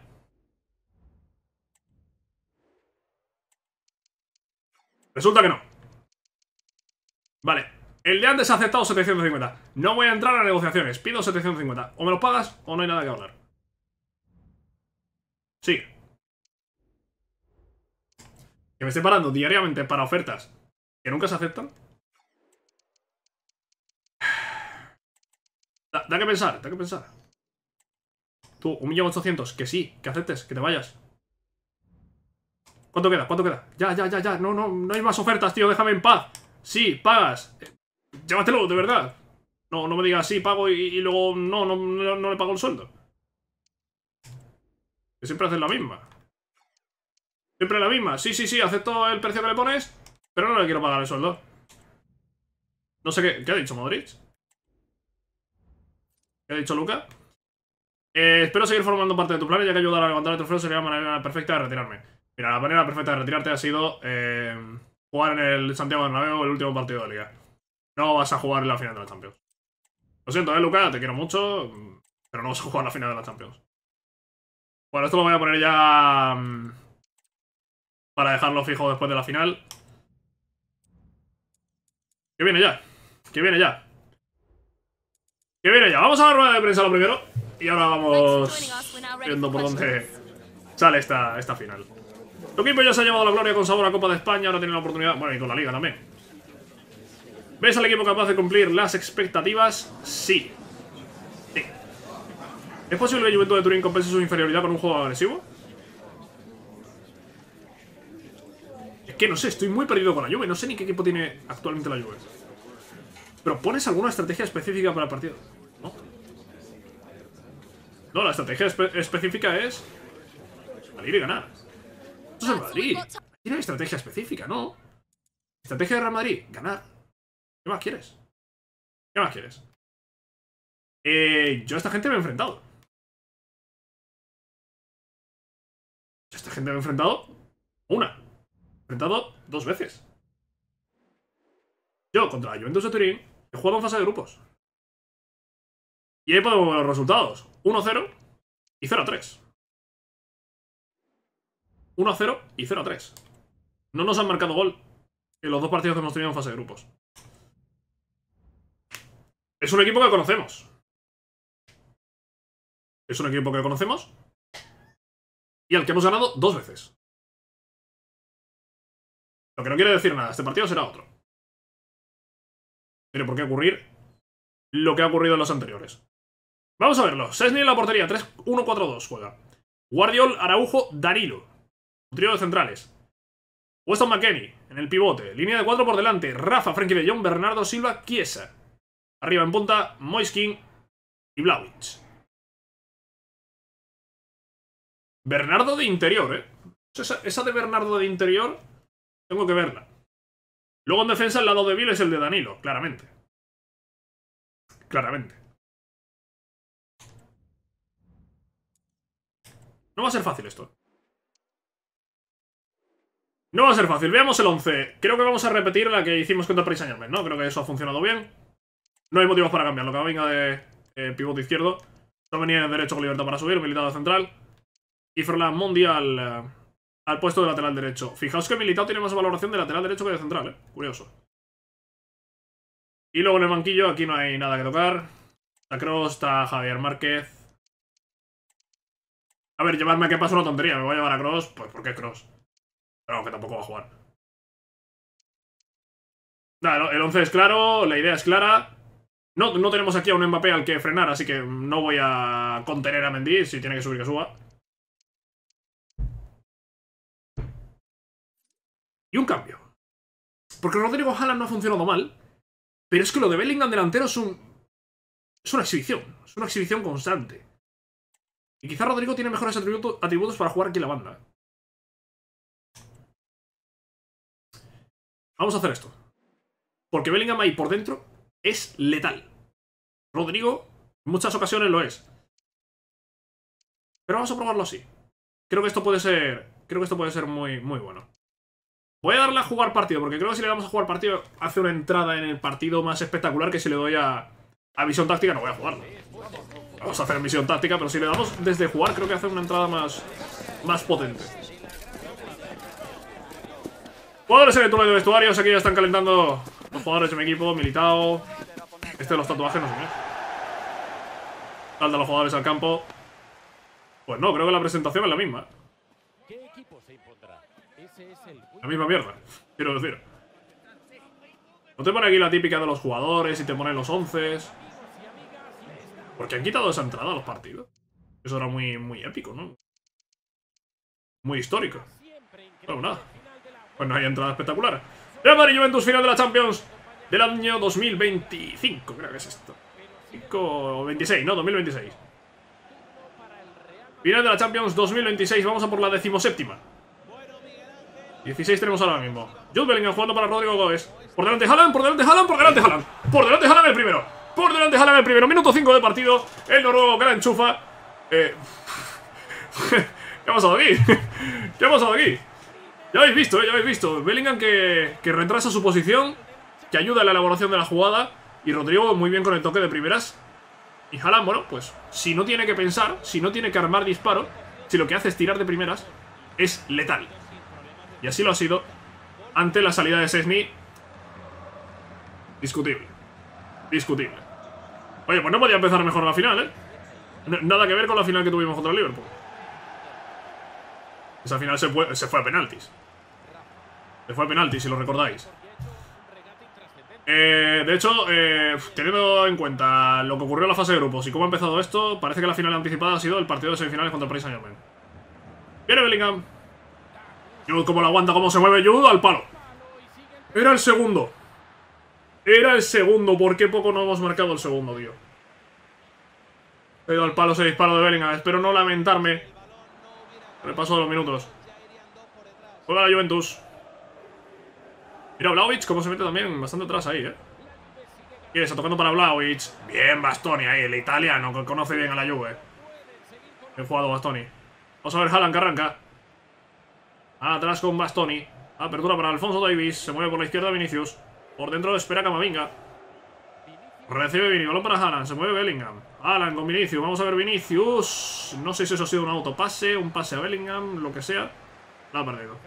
Resulta que no. Vale. El de antes ha aceptado setecientos cincuenta. No voy a entrar a negociaciones. Pido setecientos cincuenta. O me los pagas o no hay nada que hablar. Sí. Que me esté parando diariamente para ofertas que nunca se aceptan. Da, da que pensar, da que pensar. Tú, un millón ochocientos. Que sí, que aceptes, que te vayas. ¿Cuánto queda? ¿Cuánto queda? Ya, ya, ya, ya. No, no, no hay más ofertas, tío. Déjame en paz. Sí, pagas. Llévatelo, de verdad. No, no me digas sí, pago y, y luego no, no, no, no le pago el sueldo. Que siempre haces la misma. Siempre la misma. Sí, sí, sí, acepto el precio que le pones, pero no le quiero pagar el sueldo. No sé qué. ¿Qué ha dicho Modric? ¿Qué ha dicho Luca? Eh, espero seguir formando parte de tu plan, ya que ayudar a levantar el trofeo sería la manera perfecta de retirarme. Mira, la manera perfecta de retirarte ha sido eh, jugar en el Santiago Bernabéu el último partido de Liga. No vas a jugar en la final de la Champions. Lo siento, eh, Luca, te quiero mucho, pero no vas a jugar en la final de la Champions. Bueno, esto lo voy a poner ya um, para dejarlo fijo después de la final. Que viene ya, que viene ya. Que viene ya, vamos a la rueda de prensa lo primero. Y ahora vamos viendo por dónde sale esta, esta final. Tu equipo ya se ha llevado la gloria con sabor a Copa de España, ahora tiene la oportunidad, bueno, y con la Liga también. ¿Ves al equipo capaz de cumplir las expectativas? Sí. Sí. ¿Es posible que el Juventus de Turín compense su inferioridad con un juego agresivo? Es que no sé, estoy muy perdido con la Juve, no sé ni qué equipo tiene actualmente la Juve. Pero ¿pones alguna estrategia específica para el partido? ¿No? No, la estrategia espe específica es salir y ganar. Esto es el Madrid. Tiene estrategia específica, ¿no? Estrategia de Real Madrid, ganar. ¿Qué más quieres? ¿Qué más quieres? Eh, yo a esta gente me he enfrentado. Yo a esta gente me he enfrentado una. Me he enfrentado dos veces. Yo contra la Juventus de Turín he jugado en fase de grupos. Y ahí podemos ver los resultados. uno cero y cero tres. uno cero y cero tres. No nos han marcado gol en los dos partidos que hemos tenido en fase de grupos. Es un equipo que conocemos. Es un equipo que conocemos y al que hemos ganado dos veces. Lo que no quiere decir nada. Este partido será otro. Tiene por qué ocurrir lo que ha ocurrido en los anteriores. Vamos a verlo. Szczęsny en la portería. tres uno cuatro dos juega. Guardiol, Araujo, Danilo. Un trío de centrales. Weston McKennie en el pivote. Línea de cuatro por delante. Rafa, Frenkie de Jong, Bernardo Silva, Chiesa. Arriba en punta, Moiskin y Vlahovic. Bernardo de interior, ¿eh? Esa, esa de Bernardo de interior tengo que verla. Luego en defensa el lado débil es el de Danilo, claramente. Claramente. No va a ser fácil esto. No va a ser fácil. Veamos el once. Creo que vamos a repetir la que hicimos contra el Paris Saint-Germain, ¿no? Creo que eso ha funcionado bien. No hay motivos para cambiarlo. Que venga de eh, pivote izquierdo. No venía en derecho con libertad para subir. Militao de central. Y Ferland Mondi al, uh, al puesto de lateral derecho. Fijaos que Militao tiene más valoración de lateral derecho que de central, ¿eh? Curioso. Y luego en el banquillo aquí no hay nada que tocar. Está Kroos, está Javier Márquez. A ver, llevarme a que pasa una tontería. Me voy a llevar a Kroos, pues porque es Kroos. Pero que tampoco va a jugar. Nada, el once es claro, la idea es clara. No, no tenemos aquí a un Mbappé al que frenar, así que no voy a contener a Mendy. Si tiene que subir, que suba. Y un cambio. Porque Rodrigo Haaland no ha funcionado mal. Pero es que lo de Bellingham delantero es un... Es una exhibición. Es una exhibición constante. Y quizá Rodrigo tiene mejores atributos, atributos para jugar aquí en la banda. Vamos a hacer esto. Porque Bellingham ahí por dentro es letal. Rodrigo en muchas ocasiones lo es. Pero vamos a probarlo así. Creo que esto puede ser... Creo que esto puede ser muy, muy bueno. Voy a darle a jugar partido, porque creo que si le damos a jugar partido hace una entrada en el partido más espectacular que si le doy a, a visión táctica no voy a jugarlo. Vamos a hacer visión táctica, pero si le damos desde jugar creo que hace una entrada más, más potente. Jugadores en el túnel de vestuarios, aquí ya están calentando los jugadores de mi equipo, Militao. Este de los tatuajes no sé qué. Saltan los jugadores al campo. Pues no, creo que la presentación es la misma. ¿Qué equipo se impondrá? Ese es el... La misma mierda, quiero decir. No te pone aquí la típica de los jugadores y te ponen los once. Porque han quitado esa entrada a los partidos. Eso era muy, muy épico, ¿no? Muy histórico. Bueno, nada. Pues no hay entrada espectacular. Real Madrid Juventus, final de la Champions del año dos mil veinticinco, creo que es esto. cinco o veintiséis, no, dos mil veintiséis. Final de la Champions dos mil veintiséis, vamos a por la decimoséptima. dieciséis tenemos ahora mismo. Jude Bellingham jugando para Rodrigo Gómez. Por delante Haaland, por delante Haaland, por delante Haaland. Por delante Haaland el primero. Por delante Haaland el primero. Minuto cinco de partido. El noruego que la enchufa. Eh... ¿Qué ha pasado aquí? ¿Qué ha pasado aquí? Ya habéis visto, ¿eh? Ya habéis visto. Bellingham que, que retrasa su posición, que ayuda en la elaboración de la jugada. Y Rodrigo muy bien con el toque de primeras. Y Haaland, bueno, pues si no tiene que pensar, si no tiene que armar disparo, si lo que hace es tirar de primeras, es letal. Y así lo ha sido ante la salida de Szczęsny. Discutible. Discutible. Oye, pues no podía empezar mejor la final, ¿eh? Nada que ver con la final que tuvimos contra el Liverpool. Esa final se fue, se fue a penaltis. Se fue a penaltis, si lo recordáis. Eh, de hecho, eh, teniendo en cuenta lo que ocurrió en la fase de grupos y cómo ha empezado esto, parece que la final anticipada ha sido el partido de semifinales contra el Paris Saint-Germain. Viene Bellingham. Jude, cómo lo aguanta, cómo se mueve Jude, al palo. Era el segundo. Era el segundo. ¿Por qué poco no hemos marcado el segundo, tío? He ido al palo ese disparo de Bellingham. Espero no lamentarme con el paso de los minutos. Juega la Juventus. Mira Vlahovic cómo se mete también bastante atrás ahí, ¿eh? Y está tocando para Vlahovic. Bien Bastoni ahí, el italiano que conoce bien a la Juve. Bien jugado Bastoni. Vamos a ver Haaland que arranca. Atrás con Bastoni. Apertura para Alphonso Davies. Se mueve por la izquierda Vinicius. Por dentro espera Camavinga. Recibe Vini, balón para Haaland. Se mueve Bellingham. Haaland con Vinicius. Vamos a ver Vinicius. No sé si eso ha sido un autopase, un pase a Bellingham, lo que sea. Lo ha perdido.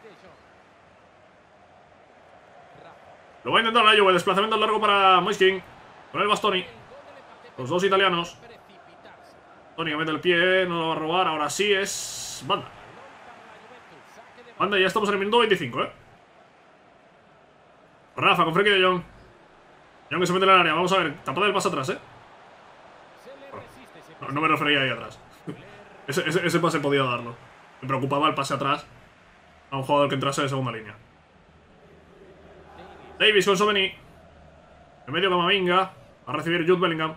Lo va a intentar la Juve. Desplazamiento largo para Moiskin. Con el Bastoni. Los dos italianos. Toni que mete el pie. No lo va a robar. Ahora sí es banda. Banda, ya estamos en el minuto veinticinco, ¿eh? Rafa con Frenkie de Jong. Jong que se mete en el área. Vamos a ver. Tapada del pase atrás, ¿eh? No, no me refería ahí atrás. ese, ese, ese pase podía darlo. Me preocupaba el pase atrás a un jugador que entrase de segunda línea. Davies con Szczęsny. En medio Camavinga. A recibir Jude Bellingham.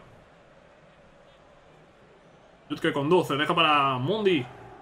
Jude que conduce. Deja para Mundi.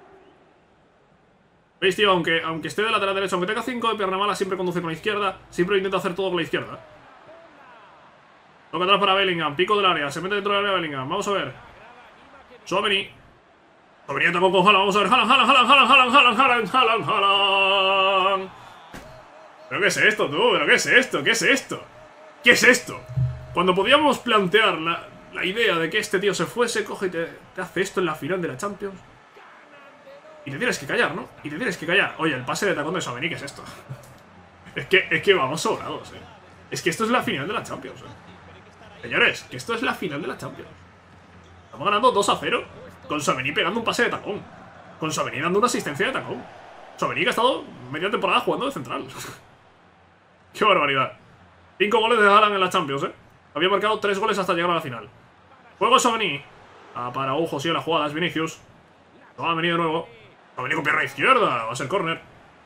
¿Veis, tío? Aunque, aunque esté de lateral derecho, aunque tenga cinco de pierna mala, siempre conduce con la izquierda. Siempre intenta hacer todo con la izquierda. Toca atrás para Bellingham. Pico del área. Se mete dentro del área Bellingham. Vamos a ver. Szczęsny. Szczęsny atacó con Haaland. Vamos a ver. Haaland, Haaland, Haaland, Haaland, Haaland, Haaland, Haaland, Haaland. ¿Pero qué es esto, tú? ¿Pero qué es esto? ¿Qué es esto? ¿Qué es esto? Cuando podíamos plantear la, la idea de que este tío se fuese, coge y te, te hace esto en la final de la Champions. Y te tienes que callar, ¿no? Y te tienes que callar. Oye, el pase de tacón de Szczęsny, ¿qué es esto? es, que, es que vamos sobrados, ¿eh? Es que esto es la final de la Champions, ¿eh? Señores, que esto es la final de la Champions. Estamos ganando dos a cero. Con Szczęsny pegando un pase de tacón. Con Szczęsny dando una asistencia de tacón. Szczęsny que ha estado media temporada jugando de central. ¡Qué barbaridad! Cinco goles de Haaland en la Champions, ¿eh? Había marcado tres goles hasta llegar a la final. Juego Szczęsny. Ah, para ojo, sí, la jugada es Vinicius. Va a venir de nuevo. Va a venir con pierna izquierda. Va a ser córner.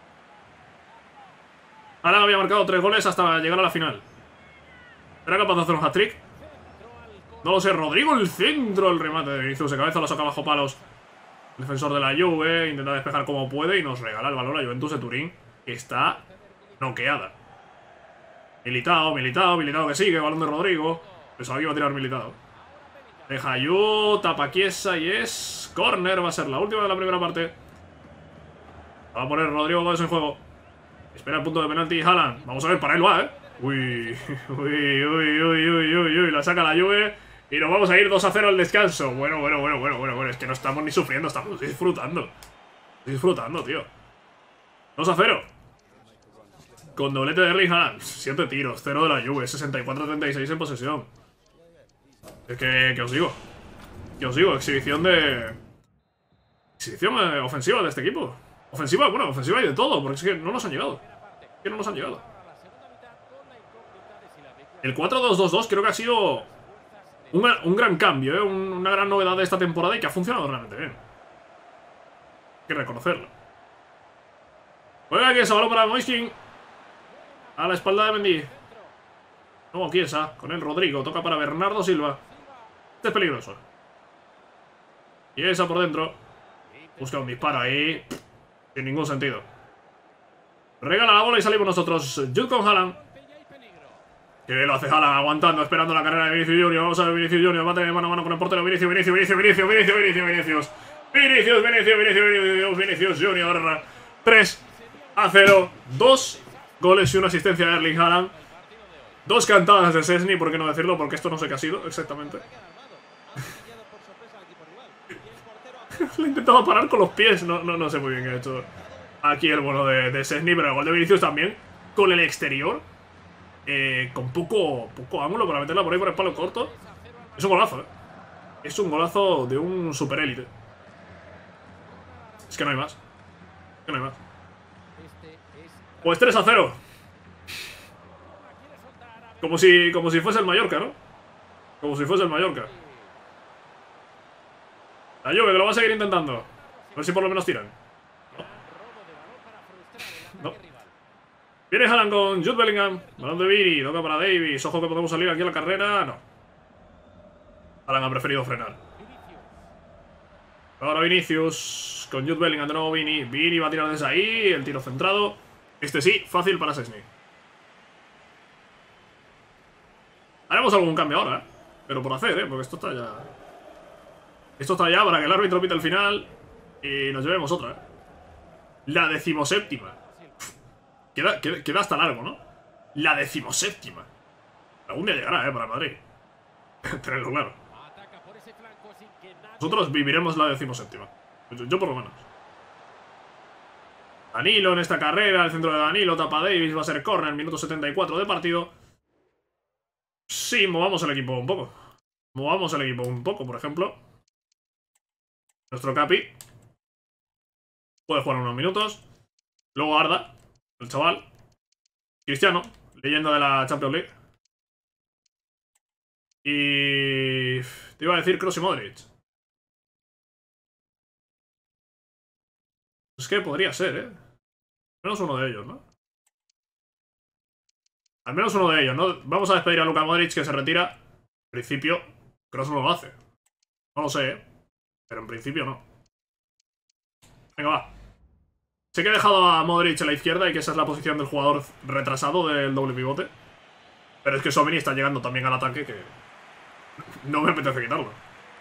Haaland había marcado tres goles hasta llegar a la final. ¿Era capaz de hacer un hat-trick? No lo sé. Rodrigo, el centro. El remate de Vinicius de cabeza. Lo saca bajo palos. El defensor de la Juve. Intenta despejar como puede. Y nos regala el balón a Juventus de Turín. Que está noqueada. Militao, Militao, Militao que sigue. Balón de Rodrigo. Pensaba que iba a tirar Militao. Deja Yu. Tapa Chiesa y es córner. Va a ser la última de la primera parte. Va a poner Rodrigo Gómez en juego. Espera el punto de penalti Haaland. Vamos a ver, para él va, ¿eh? Uy, uy, uy, uy, uy, uy, uy. La saca la Juve. Y nos vamos a ir dos a cero al descanso. Bueno, bueno, bueno, bueno, bueno, bueno. Es que no estamos ni sufriendo, estamos disfrutando. Disfrutando, tío. dos a cero. Con doblete de Erling Haaland. siete tiros, cero de la Juve. sesenta y cuatro a treinta y seis en posesión. Es que, que os digo. Que os digo, exhibición de... Exhibición eh, ofensiva de este equipo. Ofensiva, bueno, ofensiva y de todo. Porque es que no nos han llegado. Es que no nos han llegado. El cuatro dos dos dos creo que ha sido un, un gran cambio, ¿eh? Un, una gran novedad de esta temporada y que ha funcionado realmente bien. Hay que reconocerlo. Juega aquí ese balón para Moiskin. A la espalda de Mendy. No, Chiesa. Con el Rodrigo. Toca para Bernardo Silva. Este es peligroso. Chiesa por dentro. Busca un disparo ahí. Sin ningún sentido. Regala la bola y salimos nosotros. Jude con Haaland. Que lo hace Haaland aguantando, esperando la carrera de Vinicius Junior. Vamos a ver Vinicius Junior, va a tener mano a mano con el portero. Vinicius, Vinicius, Vinicius, Vinicius, Vinicius, Vinicius, Vinicius. Vinicius, Vinicius, Vinicius, Vinicius, Vinicius Junior. tres a cero. Dos goles y una asistencia de Erling Haaland. Dos cantadas de Szczęsny, por qué no decirlo, porque esto no sé qué ha sido exactamente. Lo he intentado parar con los pies, no, no, no sé muy bien qué ha hecho aquí el bueno de, de Szczęsny, pero el gol de Vinicius también, con el exterior, eh, con poco, poco ángulo para meterla por ahí por el palo corto. Es un golazo, eh. Es un golazo de un superélite. Es que no hay más. Es que no hay más. Pues tres a cero. Como si, como si fuese el Mallorca, ¿no? Como si fuese el Mallorca. La Juve, que lo va a seguir intentando. A ver si por lo menos tiran. No. No. Viene Haaland con Jude Bellingham. Balón de Vini, toca para Davies. Ojo que podemos salir aquí a la carrera. No. Haaland ha preferido frenar. Ahora Vinicius con Jude Bellingham, de nuevo Vini. Vini va a tirar desde ahí. El tiro centrado. Este sí, fácil para Szczęsny. Haremos algún cambio ahora, ¿eh? Pero por hacer, ¿eh? Porque esto está ya... Esto está ya para que el árbitro pite el final y nos llevemos otra, ¿eh? La decimoséptima. Queda, queda, queda hasta largo, ¿no? La decimoséptima. Algún día llegará, ¿eh? Para Madrid. Tenerlo claro. Nosotros viviremos la decimoséptima. Yo, yo por lo menos. Danilo en esta carrera, el centro de Danilo, tapa Davies, va a ser córner, minuto setenta y cuatro de partido. Sí, movamos el equipo un poco. Movamos el equipo un poco, por ejemplo. Nuestro Capi puede jugar unos minutos. Luego Arda, el chaval. Cristiano, leyenda de la Champions League. Y... te iba a decir Kroos y Modric. Es que podría ser, ¿eh? Al menos uno de ellos, ¿no? Al menos uno de ellos, ¿no? Vamos a despedir a Luka Modric, que se retira. En principio, Kroos no lo hace. No lo sé, ¿eh? Pero en principio no. Venga, va. Sé que he dejado a Modric a la izquierda y que esa es la posición del jugador retrasado del doble pivote. Pero es que Tchouaméni está llegando también al ataque que... no me apetece quitarlo.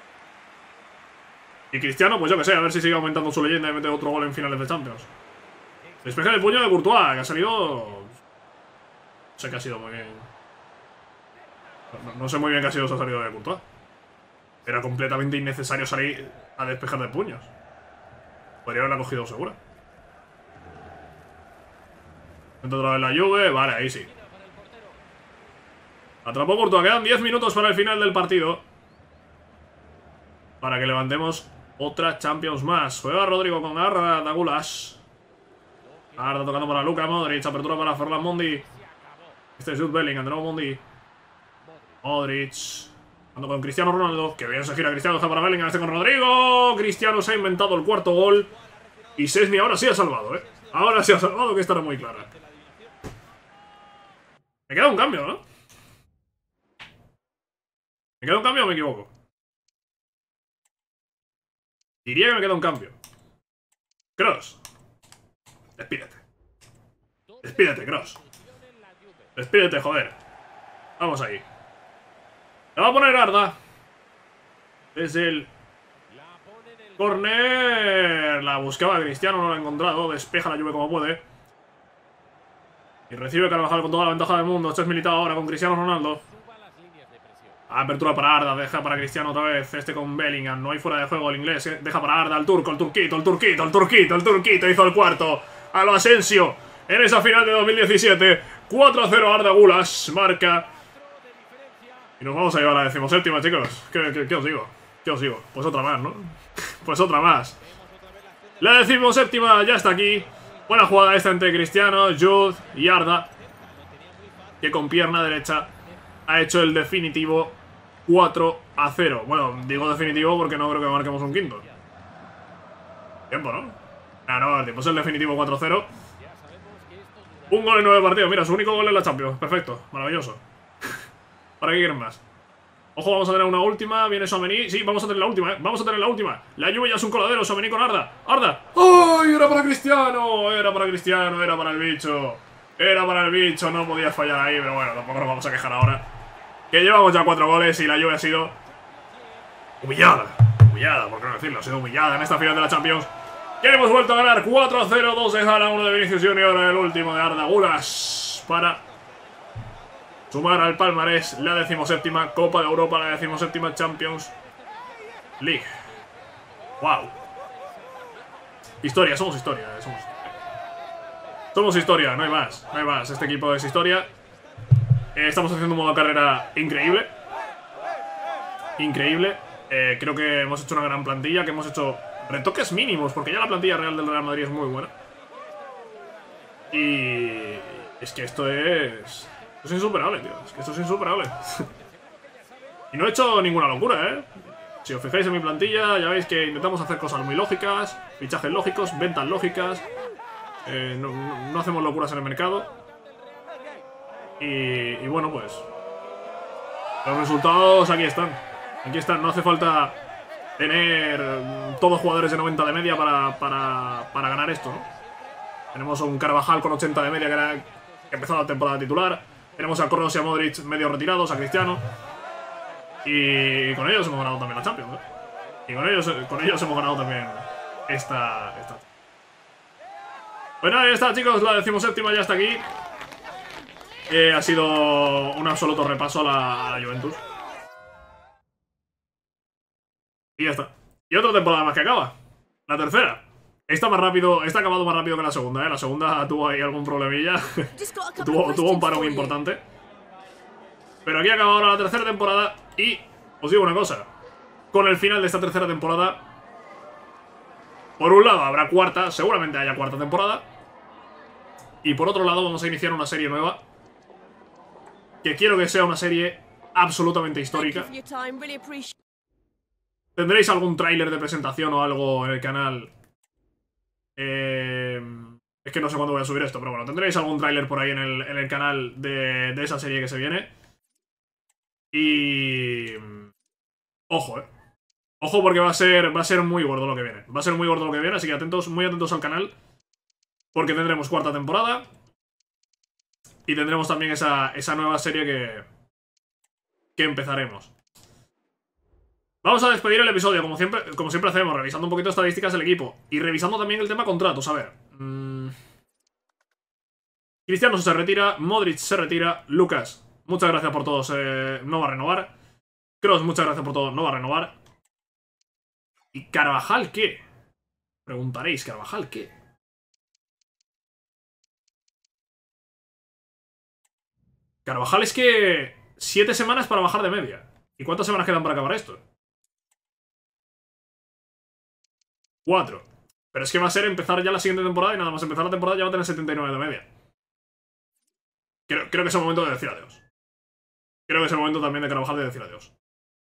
Y Cristiano, pues yo que sé, a ver si sigue aumentando su leyenda y mete otro gol en finales de Champions. Despeja el puño de Courtois, que ha salido... No sé qué ha sido muy bien. No, no sé muy bien qué ha sido esa salida de Courtois. Era completamente innecesario salir a despejar de puños. Podría haberla cogido segura. Entra otra vez la Juve. Vale, ahí sí. Atrapó Courtois. Quedan diez minutos para el final del partido. Para que levantemos otra Champions más. Juega Rodrigo con Arda Dagulas. Arda tocando para Luka Modric. Apertura para Ferland Mondi. Este es Jude Bellingham. De nuevo Mondi. Modric. Ando con Cristiano Ronaldo. Que bien se gira Cristiano. Deja para Bellingham. Este con Rodrigo. Cristiano se ha inventado el cuarto gol. Y Szczęsny ahora sí ha salvado, ¿eh? Ahora sí ha salvado, que estará muy clara. Me queda un cambio, ¿no? ¿Me queda un cambio o me equivoco? Diría que me queda un cambio. Kroos. Despídete. Despídete, Kroos. Despídete, joder. Vamos ahí. Le va a poner Arda. Desde el córner. La buscaba Cristiano, no la ha encontrado. Despeja la Juve como puede. Y recibe Carvajal con toda la ventaja del mundo. Esto es Militao ahora con Cristiano Ronaldo. Apertura para Arda, deja para Cristiano otra vez. Este con Bellingham, no hay fuera de juego el inglés. ¿eh? Deja para Arda, el turco, el turquito, el turquito, el turquito, el turquito. Hizo el cuarto. A lo Asensio. En esa final de dos mil diecisiete. cuatro a cero Arda Gulas. Marca. Y nos vamos a llevar a la decimoséptima, chicos. ¿Qué, qué, ¿Qué os digo? ¿Qué os digo? Pues otra más, ¿no? Pues otra más. La decimoséptima ya está aquí. Buena jugada esta entre Cristiano, Jude y Arda. Que con pierna derecha ha hecho el definitivo cuatro a cero. Bueno, digo definitivo porque no creo que marquemos un quinto. Tiempo, ¿no? Ah, no, el tiempo es el definitivo cuatro a cero. Un gol en nueve partidos. Mira, su único gol en la Champions. Perfecto, maravilloso. ¿Para qué quieren más? Ojo, vamos a tener una última. Viene Tchouaméni. Sí, vamos a tener la última, ¿eh? Vamos a tener la última. La Juve ya es un coladero. Tchouaméni con Arda. Arda. ¡Ay! Era para Cristiano. Era para Cristiano. Era para el bicho. Era para el bicho, no podía fallar ahí, pero bueno, tampoco nos vamos a quejar ahora. Que llevamos ya cuatro goles y la Juve ha sido humillada. Humillada, por qué no decirlo, ha sido humillada en esta final de la Champions. Que hemos vuelto a ganar cuatro a cero, dos de Haaland, uno de Vinicius Junior, el último de Arda Güler, para sumar al palmarés la decimoséptima Copa de Europa, la decimoséptima Champions League. Wow. Historia, somos historia, somos Somos historia, no hay más, no hay más. Este equipo es historia. eh, Estamos haciendo un modo carrera increíble. Increíble. eh, Creo que hemos hecho una gran plantilla, que hemos hecho retoques mínimos, porque ya la plantilla real del Real Madrid es muy buena. Y es que esto es... Esto es insuperable, tío. Es que esto es insuperable. Y no he hecho ninguna locura, ¿eh? Si os fijáis en mi plantilla, ya veis que intentamos hacer cosas muy lógicas. Fichajes lógicos, ventas lógicas. eh, no, no hacemos locuras en el mercado. Y, y bueno, pues los resultados aquí están. Aquí están, no hace falta tener todos jugadores de noventa de media para, para, para ganar esto, ¿no? Tenemos a un Carvajal con ochenta de media que, era, que empezó la temporada titular. Tenemos a Kroos y a Modric medio retirados, a Cristiano. Y con ellos hemos ganado también la Champions, ¿eh? Y con ellos, con ellos hemos ganado también esta... esta. Pues nada, ya está, chicos, la decimoséptima ya está aquí. Eh, ha sido un absoluto repaso a la, a la Juventus. Y ya está. Y otra temporada más que acaba. La tercera. Esta más rápido, esta ha acabado más rápido que la segunda, ¿eh? La segunda tuvo ahí algún problemilla. tuvo, tuvo un paro muy importante. Pero aquí acaba ahora la tercera temporada. Y os digo una cosa. Con el final de esta tercera temporada, por un lado habrá cuarta, seguramente haya cuarta temporada. Y por otro lado vamos a iniciar una serie nueva, que quiero que sea una serie absolutamente histórica. Tendréis algún tráiler de presentación o algo en el canal. Eh, es que no sé cuándo voy a subir esto, pero bueno, tendréis algún tráiler por ahí en el, en el canal de, de esa serie que se viene. Y... Ojo, eh. Ojo porque va a ser, va a ser muy gordo lo que viene. Va a ser muy gordo lo que viene, así que atentos, muy atentos al canal. Porque tendremos cuarta temporada. Y tendremos también esa, esa nueva serie que, que empezaremos. Vamos a despedir el episodio, como siempre, como siempre hacemos, revisando un poquito estadísticas del equipo. Y revisando también el tema contratos, a ver. Mmm... Cristiano se retira, Modric se retira, Lucas, muchas gracias por todos, eh, no va a renovar. Kroos, muchas gracias por todo, no va a renovar. ¿Y Carvajal qué? Preguntaréis, ¿Carvajal qué? Carvajal es que... Siete semanas para bajar de media. ¿Y cuántas semanas quedan para acabar esto? Cuatro. Pero es que va a ser empezar ya la siguiente temporada y nada más empezar la temporada ya va a tener setenta y nueve de media. Creo, creo que es el momento de decir adiós. Creo que es el momento también de Carvajal de decir adiós.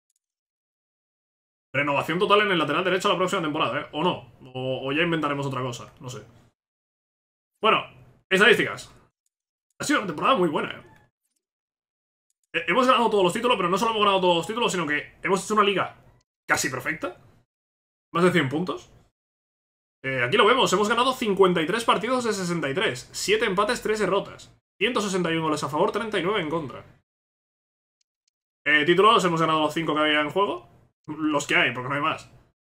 Renovación total en el lateral derecho la próxima temporada, ¿eh? O no. O, o ya inventaremos otra cosa. No sé. Bueno, estadísticas. Ha sido una temporada muy buena, ¿eh? Hemos ganado todos los títulos, pero no solo hemos ganado todos los títulos, sino que hemos hecho una liga casi perfecta. Más de cien puntos. Eh, aquí lo vemos, hemos ganado cincuenta y tres partidos de sesenta y tres. siete empates, tres derrotas. ciento sesenta y uno goles a favor, treinta y nueve en contra. Eh, títulos, hemos ganado los cinco que había en juego. Los que hay, porque no hay más.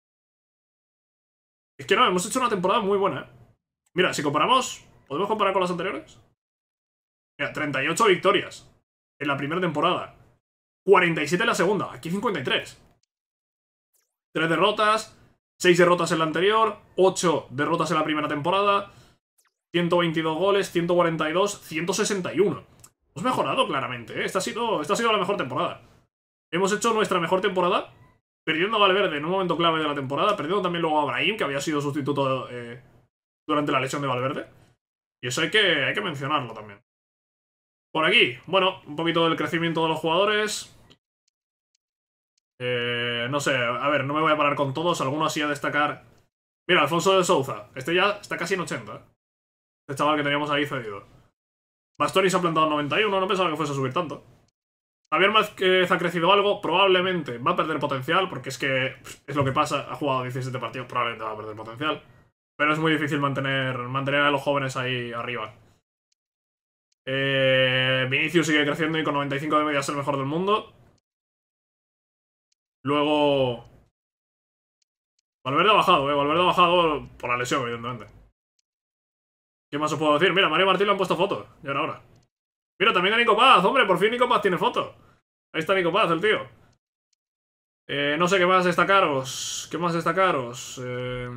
Es que no, hemos hecho una temporada muy buena, ¿eh? Mira, si comparamos... ¿Podemos comparar con las anteriores? Mira, treinta y ocho victorias en la primera temporada, cuarenta y siete en la segunda, aquí cincuenta y tres. tres derrotas, seis derrotas en la anterior, ocho derrotas en la primera temporada, ciento veintidós goles, ciento cuarenta y dos, ciento sesenta y uno. Hemos mejorado claramente, ¿eh? Esta ha sido, esta ha sido la mejor temporada. Hemos hecho nuestra mejor temporada, perdiendo a Valverde en un momento clave de la temporada, perdiendo también luego a Brahim, que había sido sustituto eh, durante la lesión de Valverde. Y eso hay que, hay que mencionarlo también. Por aquí, bueno, un poquito del crecimiento de los jugadores. Eh, no sé, a ver, no me voy a parar con todos, algunos así a destacar. Mira, Alfonso de Souza, este ya está casi en ochenta. Este chaval que teníamos ahí cedido. Bastoni se ha plantado en noventa y uno, no pensaba que fuese a subir tanto. Javier Márquez ha crecido algo, probablemente va a perder potencial, porque es que es lo que pasa, ha jugado diecisiete partidos, probablemente va a perder potencial. Pero es muy difícil mantener, mantener a los jóvenes ahí arriba. Eh, Vinicius sigue creciendo y con noventa y cinco de media es el mejor del mundo. Luego... Valverde ha bajado, eh. Valverde ha bajado por la lesión, evidentemente. ¿Qué más os puedo decir? Mira, Mario Martín le han puesto fotos. Y ahora, ahora. Mira, también a Nico Paz, hombre. Por fin Nico Paz tiene foto. Ahí está Nico Paz, el tío. Eh, no sé qué más destacaros. ¿Qué más destacaros? Eh...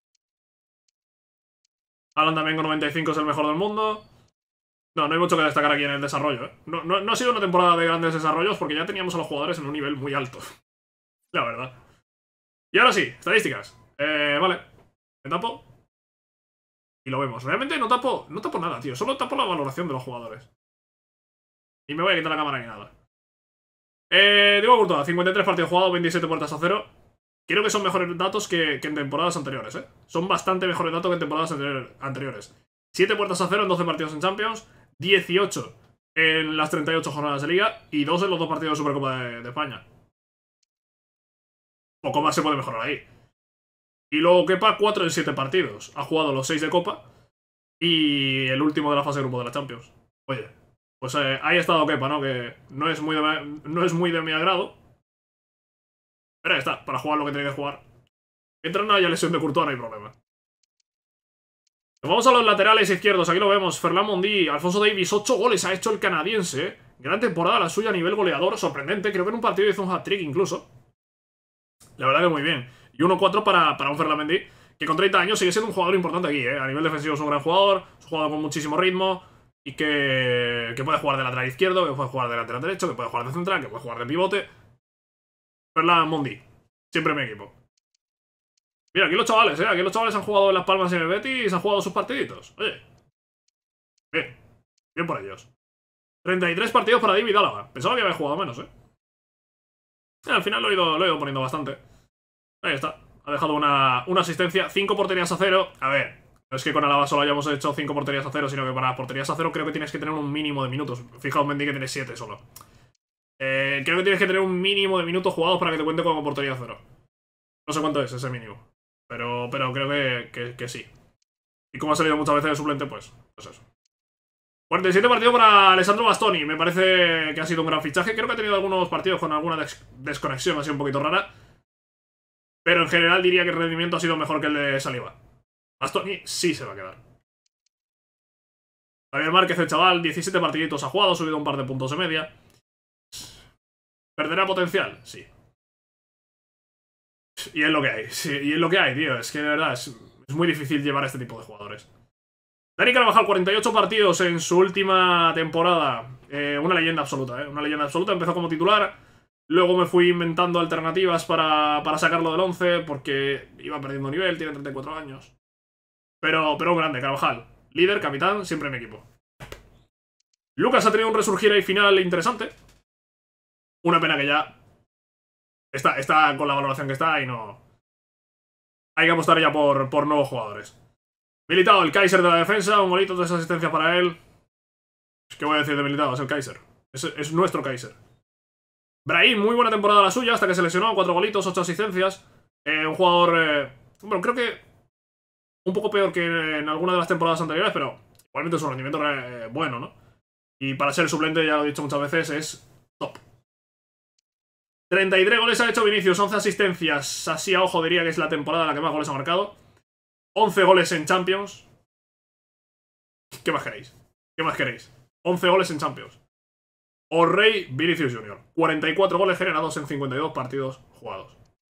Alan también con noventa y cinco es el mejor del mundo. No, no hay mucho que destacar aquí en el desarrollo, ¿eh? No, no, no ha sido una temporada de grandes desarrollos porque ya teníamos a los jugadores en un nivel muy alto. La verdad. Y ahora sí, estadísticas. Eh, vale. Me tapo. Y lo vemos. Realmente no tapo, no tapo nada, tío. Solo tapo la valoración de los jugadores. Y me voy a quitar la cámara ni nada. Eh, Diego Courtois, cincuenta y tres partidos jugados, veintisiete puertas a cero. Creo que son mejores datos que, que en temporadas anteriores, ¿eh? Son bastante mejores datos que en temporadas anterior, anteriores. siete puertas a cero en doce partidos en Champions, dieciocho en las treinta y ocho jornadas de Liga y dos en los dos partidos de Supercopa de, de España. Poco más se puede mejorar ahí. Y luego Kepa, cuatro en siete partidos. Ha jugado los seis de Copa y el último de la fase de grupo de la Champions. Oye, pues eh, ahí ha estado Kepa, ¿no? Que no es muy de, no es muy de mi agrado. Pero ahí está, para jugar lo que tiene que jugar. Mientras no haya lesión de Courtois no hay problema. Vamos a los laterales izquierdos, aquí lo vemos. Ferland Mondi, Alfonso Davies, ocho goles ha hecho el canadiense. Gran temporada la suya a nivel goleador, sorprendente. Creo que en un partido hizo un hat-trick incluso. La verdad que muy bien. Y uno cuatro para, para un Ferland Mendy, que con treinta años sigue siendo un jugador importante aquí, ¿eh? A nivel defensivo es un gran jugador, es un jugador con muchísimo ritmo y que, que puede jugar de lateral izquierdo, que puede jugar de lateral derecho, que puede jugar de central, que puede jugar de pivote. Ferland Mondi, siempre mi equipo. Mira, aquí los chavales, ¿eh? Aquí los chavales han jugado en Las Palmas y en el Betis, han jugado sus partiditos. Oye. Bien. Bien por ellos. treinta y tres partidos para David Álava. Pensaba que había jugado menos, ¿eh? Y al final lo he, ido, lo he ido poniendo bastante. Ahí está. Ha dejado una, una asistencia. cinco porterías a cero. A ver, no es que con Álava solo hayamos hecho cinco porterías a cero, sino que para las porterías a cero creo que tienes que tener un mínimo de minutos. Fijaos, Mendy, que tiene siete solo. Eh, creo que tienes que tener un mínimo de minutos jugados para que te cuente como portería a cero. No sé cuánto es ese mínimo. Pero, pero creo que, que, que sí. Y como ha salido muchas veces de suplente, pues, pues eso. cuarenta y siete partidos para Alessandro Bastoni. Me parece que ha sido un gran fichaje. Creo que ha tenido algunos partidos con alguna des desconexión así un poquito rara. Pero en general diría que el rendimiento ha sido mejor que el de Saliba. Bastoni sí se va a quedar. Javier Márquez, el chaval, diecisiete partiditos ha jugado, ha subido un par de puntos de media. ¿Perderá potencial? Sí. Y es lo que hay, sí, y es lo que hay, tío. Es que de verdad es, es muy difícil llevar a este tipo de jugadores. Dani Carvajal, cuarenta y ocho partidos en su última temporada. Eh, una leyenda absoluta, ¿eh? Una leyenda absoluta. Empezó como titular. Luego me fui inventando alternativas para, para sacarlo del once porque iba perdiendo nivel, tiene treinta y cuatro años. Pero, pero un grande, Carvajal. Líder, capitán, siempre en mi equipo. Lucas ha tenido un resurgir ahí final interesante. Una pena que ya... Está, está con la valoración que está y no... Hay que apostar ya por, por nuevos jugadores. Militao, el Kaiser de la defensa. Un golito, tres asistencias para él. ¿Qué voy a decir de Militao? Es el Kaiser. Es, es nuestro Kaiser. Brahim, muy buena temporada la suya hasta que se lesionó. Cuatro golitos, ocho asistencias. Eh, un jugador... Eh, bueno, creo que... Un poco peor que en alguna de las temporadas anteriores, pero igualmente su rendimiento era eh, bueno, ¿no? Y para ser suplente, ya lo he dicho muchas veces, es top. treinta y tres goles ha hecho Vinicius, once asistencias. Así a ojo diría que es la temporada en la que más goles ha marcado. once goles en Champions. ¿Qué más queréis? ¿Qué más queréis? once goles en Champions. O Rey Vinicius junior cuarenta y cuatro goles generados en cincuenta y dos partidos jugados.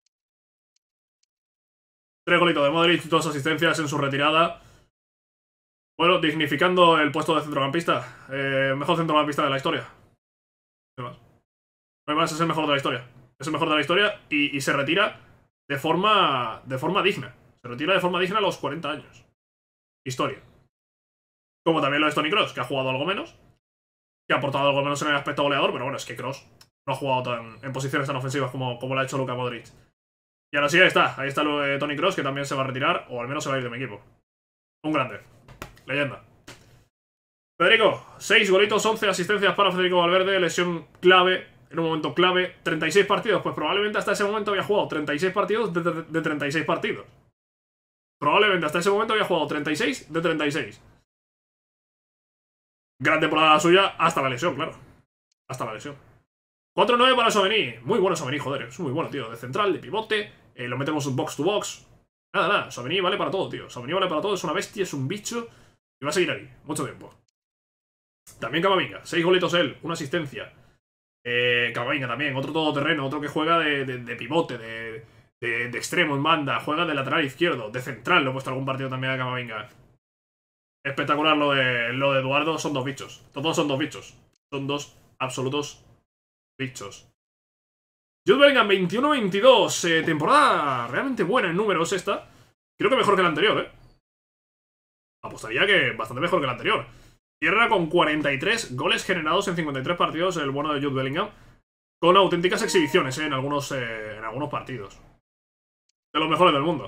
tres golitos de Modric, dos asistencias en su retirada. Bueno, dignificando el puesto de centrocampista. Eh, mejor centrocampista de la historia. No hay más. No hay más, es el mejor de la historia. Es el mejor de la historia y, y se retira de forma, de forma digna. Se retira de forma digna a los cuarenta años. Historia. Como también lo es Toni Kroos, que ha jugado algo menos. Que ha aportado algo menos en el aspecto goleador, pero bueno, es que Kroos no ha jugado tan, en posiciones tan ofensivas como, como lo ha hecho Luka Modric. Y ahora sí, ahí está. Ahí está eh, Toni Kroos, que también se va a retirar, o al menos se va a ir de mi equipo. Un grande. Leyenda. Federico, seis golitos, once asistencias para Federico Valverde. Lesión clave, en un momento clave. treinta y seis partidos, pues probablemente hasta ese momento había jugado treinta y seis partidos de, de, de treinta y seis partidos. Probablemente hasta ese momento había jugado treinta y seis de treinta y seis. Gran temporada suya hasta la lesión, claro. Hasta la lesión. cuatro nueve para Tchouaméni. Muy bueno Tchouaméni, joder. Es muy bueno, tío. De central, de pivote. Eh, lo metemos un box to box. Nada, nada. Tchouaméni vale para todo, tío. Tchouaméni vale para todo. Es una bestia, es un bicho. Y va a seguir ahí. Mucho tiempo. También Camavinga. Seis golitos él. Una asistencia. Eh, Camavinga también. Otro todoterreno. Otro que juega de, de, de pivote. De, de, de extremo en banda. Juega de lateral izquierdo. De central. Lo he puesto algún partido también a Camavinga. Espectacular lo de, lo de Eduardo. Son dos bichos. Todos son dos bichos. Son dos absolutos bichos. Jude Bellingham, veintiuno veintidós. Eh, temporada realmente buena en números esta. Creo que mejor que la anterior, ¿eh? Apostaría que bastante mejor que la anterior. Cierra con cuarenta y tres goles generados en cincuenta y tres partidos el bueno de Jude Bellingham. Con auténticas exhibiciones, ¿eh? En algunos, eh, en algunos partidos. De los mejores del mundo.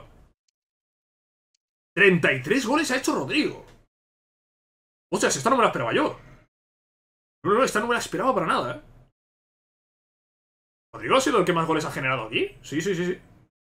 treinta y tres goles ha hecho Rodrigo. Ostras, esta no me la esperaba yo. No, no, esta no me la esperaba para nada, ¿eh? ¿Rodrigo ha sido el que más goles ha generado aquí? Sí, sí, sí, sí.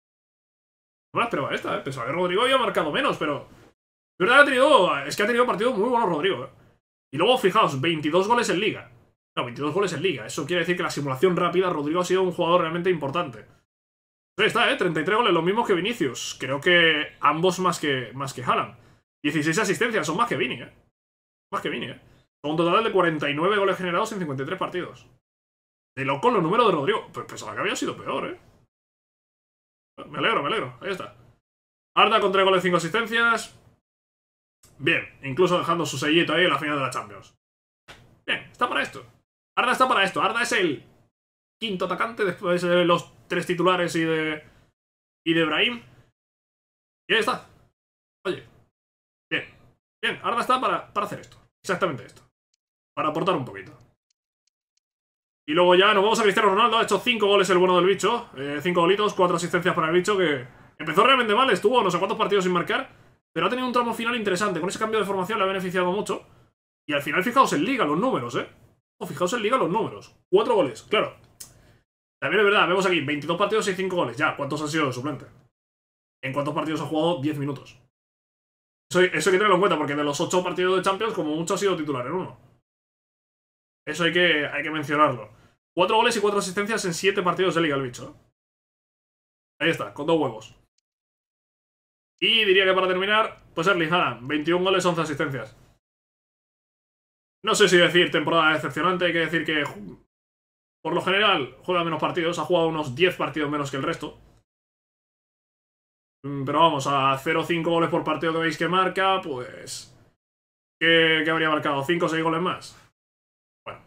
No me la esperaba esta, ¿eh? Pensaba que Rodrigo había marcado menos, pero... De verdad ha tenido... Es que ha tenido partidos muy buenos Rodrigo, ¿eh? Y luego, fijaos, veintidós goles en Liga. No, veintidós goles en Liga. Eso quiere decir que la simulación rápida Rodrigo ha sido un jugador realmente importante. Ahí está, ¿eh? treinta y tres goles, los mismos que Vinicius. Creo que ambos más que, más que Haaland. dieciséis asistencias, son más que Vini, ¿eh? Más que Vini, ¿eh? Son un total de cuarenta y nueve goles generados en cincuenta y tres partidos. De loco los números de Rodrigo. Pues pensaba que había sido peor, ¿eh? Me alegro, me alegro. Ahí está. Arda con tres goles y cinco asistencias. Bien, incluso dejando su sellito ahí en la final de la Champions. Bien, está para esto. Arda está para esto. Arda es el quinto atacante después de los tres titulares y de... Y de Brahim. Y ahí está. Oye. Bien. Bien, Arda está para, para hacer esto. Exactamente esto. Para aportar un poquito. Y luego ya nos vamos a Cristiano Ronaldo. Ha hecho cinco goles el bueno del bicho. cinco golitos, cuatro asistencias para el bicho, que empezó realmente mal. Estuvo no sé cuántos partidos sin marcar, pero ha tenido un tramo final interesante. Con ese cambio de formación le ha beneficiado mucho. Y al final fijaos en Liga los números, ¿eh? O fijaos en Liga los números. cuatro goles, claro. También es verdad, vemos aquí veintidós partidos y cinco goles. Ya, ¿cuántos han sido de suplente? ¿En cuántos partidos ha jugado? diez minutos. Eso, eso hay que tenerlo en cuenta, porque de los ocho partidos de Champions, como mucho ha sido titular en uno. Eso hay que, hay que mencionarlo. cuatro goles y cuatro asistencias en siete partidos de Liga el bicho. Ahí está, con dos huevos. Y diría que para terminar, pues Erling Haaland, veintiún goles, once asistencias. No sé si decir temporada decepcionante, hay que decir que por lo general juega menos partidos, ha jugado unos diez partidos menos que el resto. Pero vamos, a cero coma cinco goles por partido que veis que marca, pues... ¿Qué, qué habría marcado? ¿cinco o seis goles más? Bueno.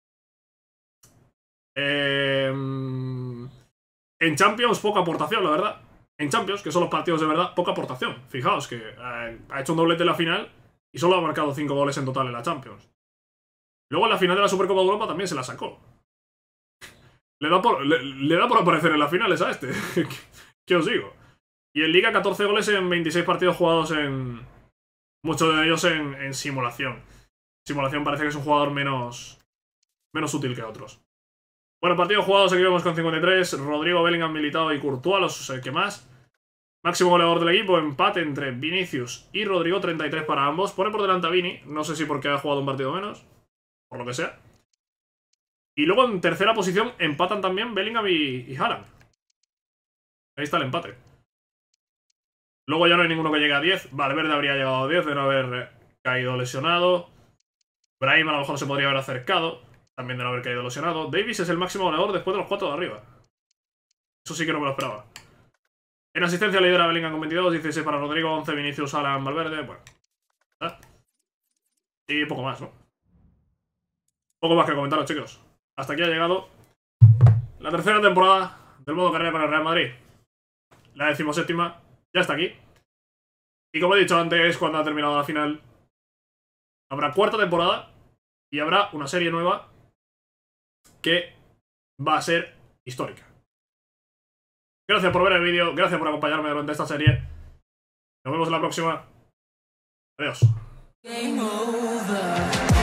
Eh... En Champions, poca aportación, la verdad. En Champions, que son los partidos de verdad, poca aportación. Fijaos que eh, ha hecho un doblete en la final y solo ha marcado cinco goles en total en la Champions. Luego en la final de la Supercopa de Europa también se la sacó. Le da por, le, le da por aparecer en las finales a este. ¿Qué os digo? Y en Liga catorce goles en veintiséis partidos jugados en... Muchos de ellos en, en simulación. Simulación parece que es un jugador menos... Menos útil que otros. Bueno, partidos jugados aquí vemos con cincuenta y tres. Rodrigo, Bellingham, Militao y Courtois, los eh, que más. Máximo goleador del equipo, empate entre Vinicius y Rodrigo, treinta y tres para ambos. Pone por delante a Vini, no sé si porque ha jugado un partido menos, por lo que sea. Y luego en tercera posición empatan también Bellingham y, y Haaland. Ahí está el empate. Luego ya no hay ninguno que llegue a diez. Valverde habría llegado a diez de no haber caído lesionado. Brahim a lo mejor se podría haber acercado, también de no haber caído lesionado. Davis es el máximo goleador después de los cuatro de arriba. Eso sí que no me lo esperaba. En asistencia lidera Bellingham con veintidós, dieciséis para Rodrigo, once Vinicius, Haaland, Valverde. Bueno. ¿Ah? Y poco más, ¿no? Poco más que comentaros, chicos. Hasta aquí ha llegado la tercera temporada del modo carrera para el Real Madrid. La decimoséptima ya está aquí. Y como he dicho antes, cuando ha terminado la final, habrá cuarta temporada y habrá una serie nueva que va a ser histórica. Gracias por ver el vídeo, gracias por acompañarme durante esta serie. Nos vemos en la próxima. Adiós.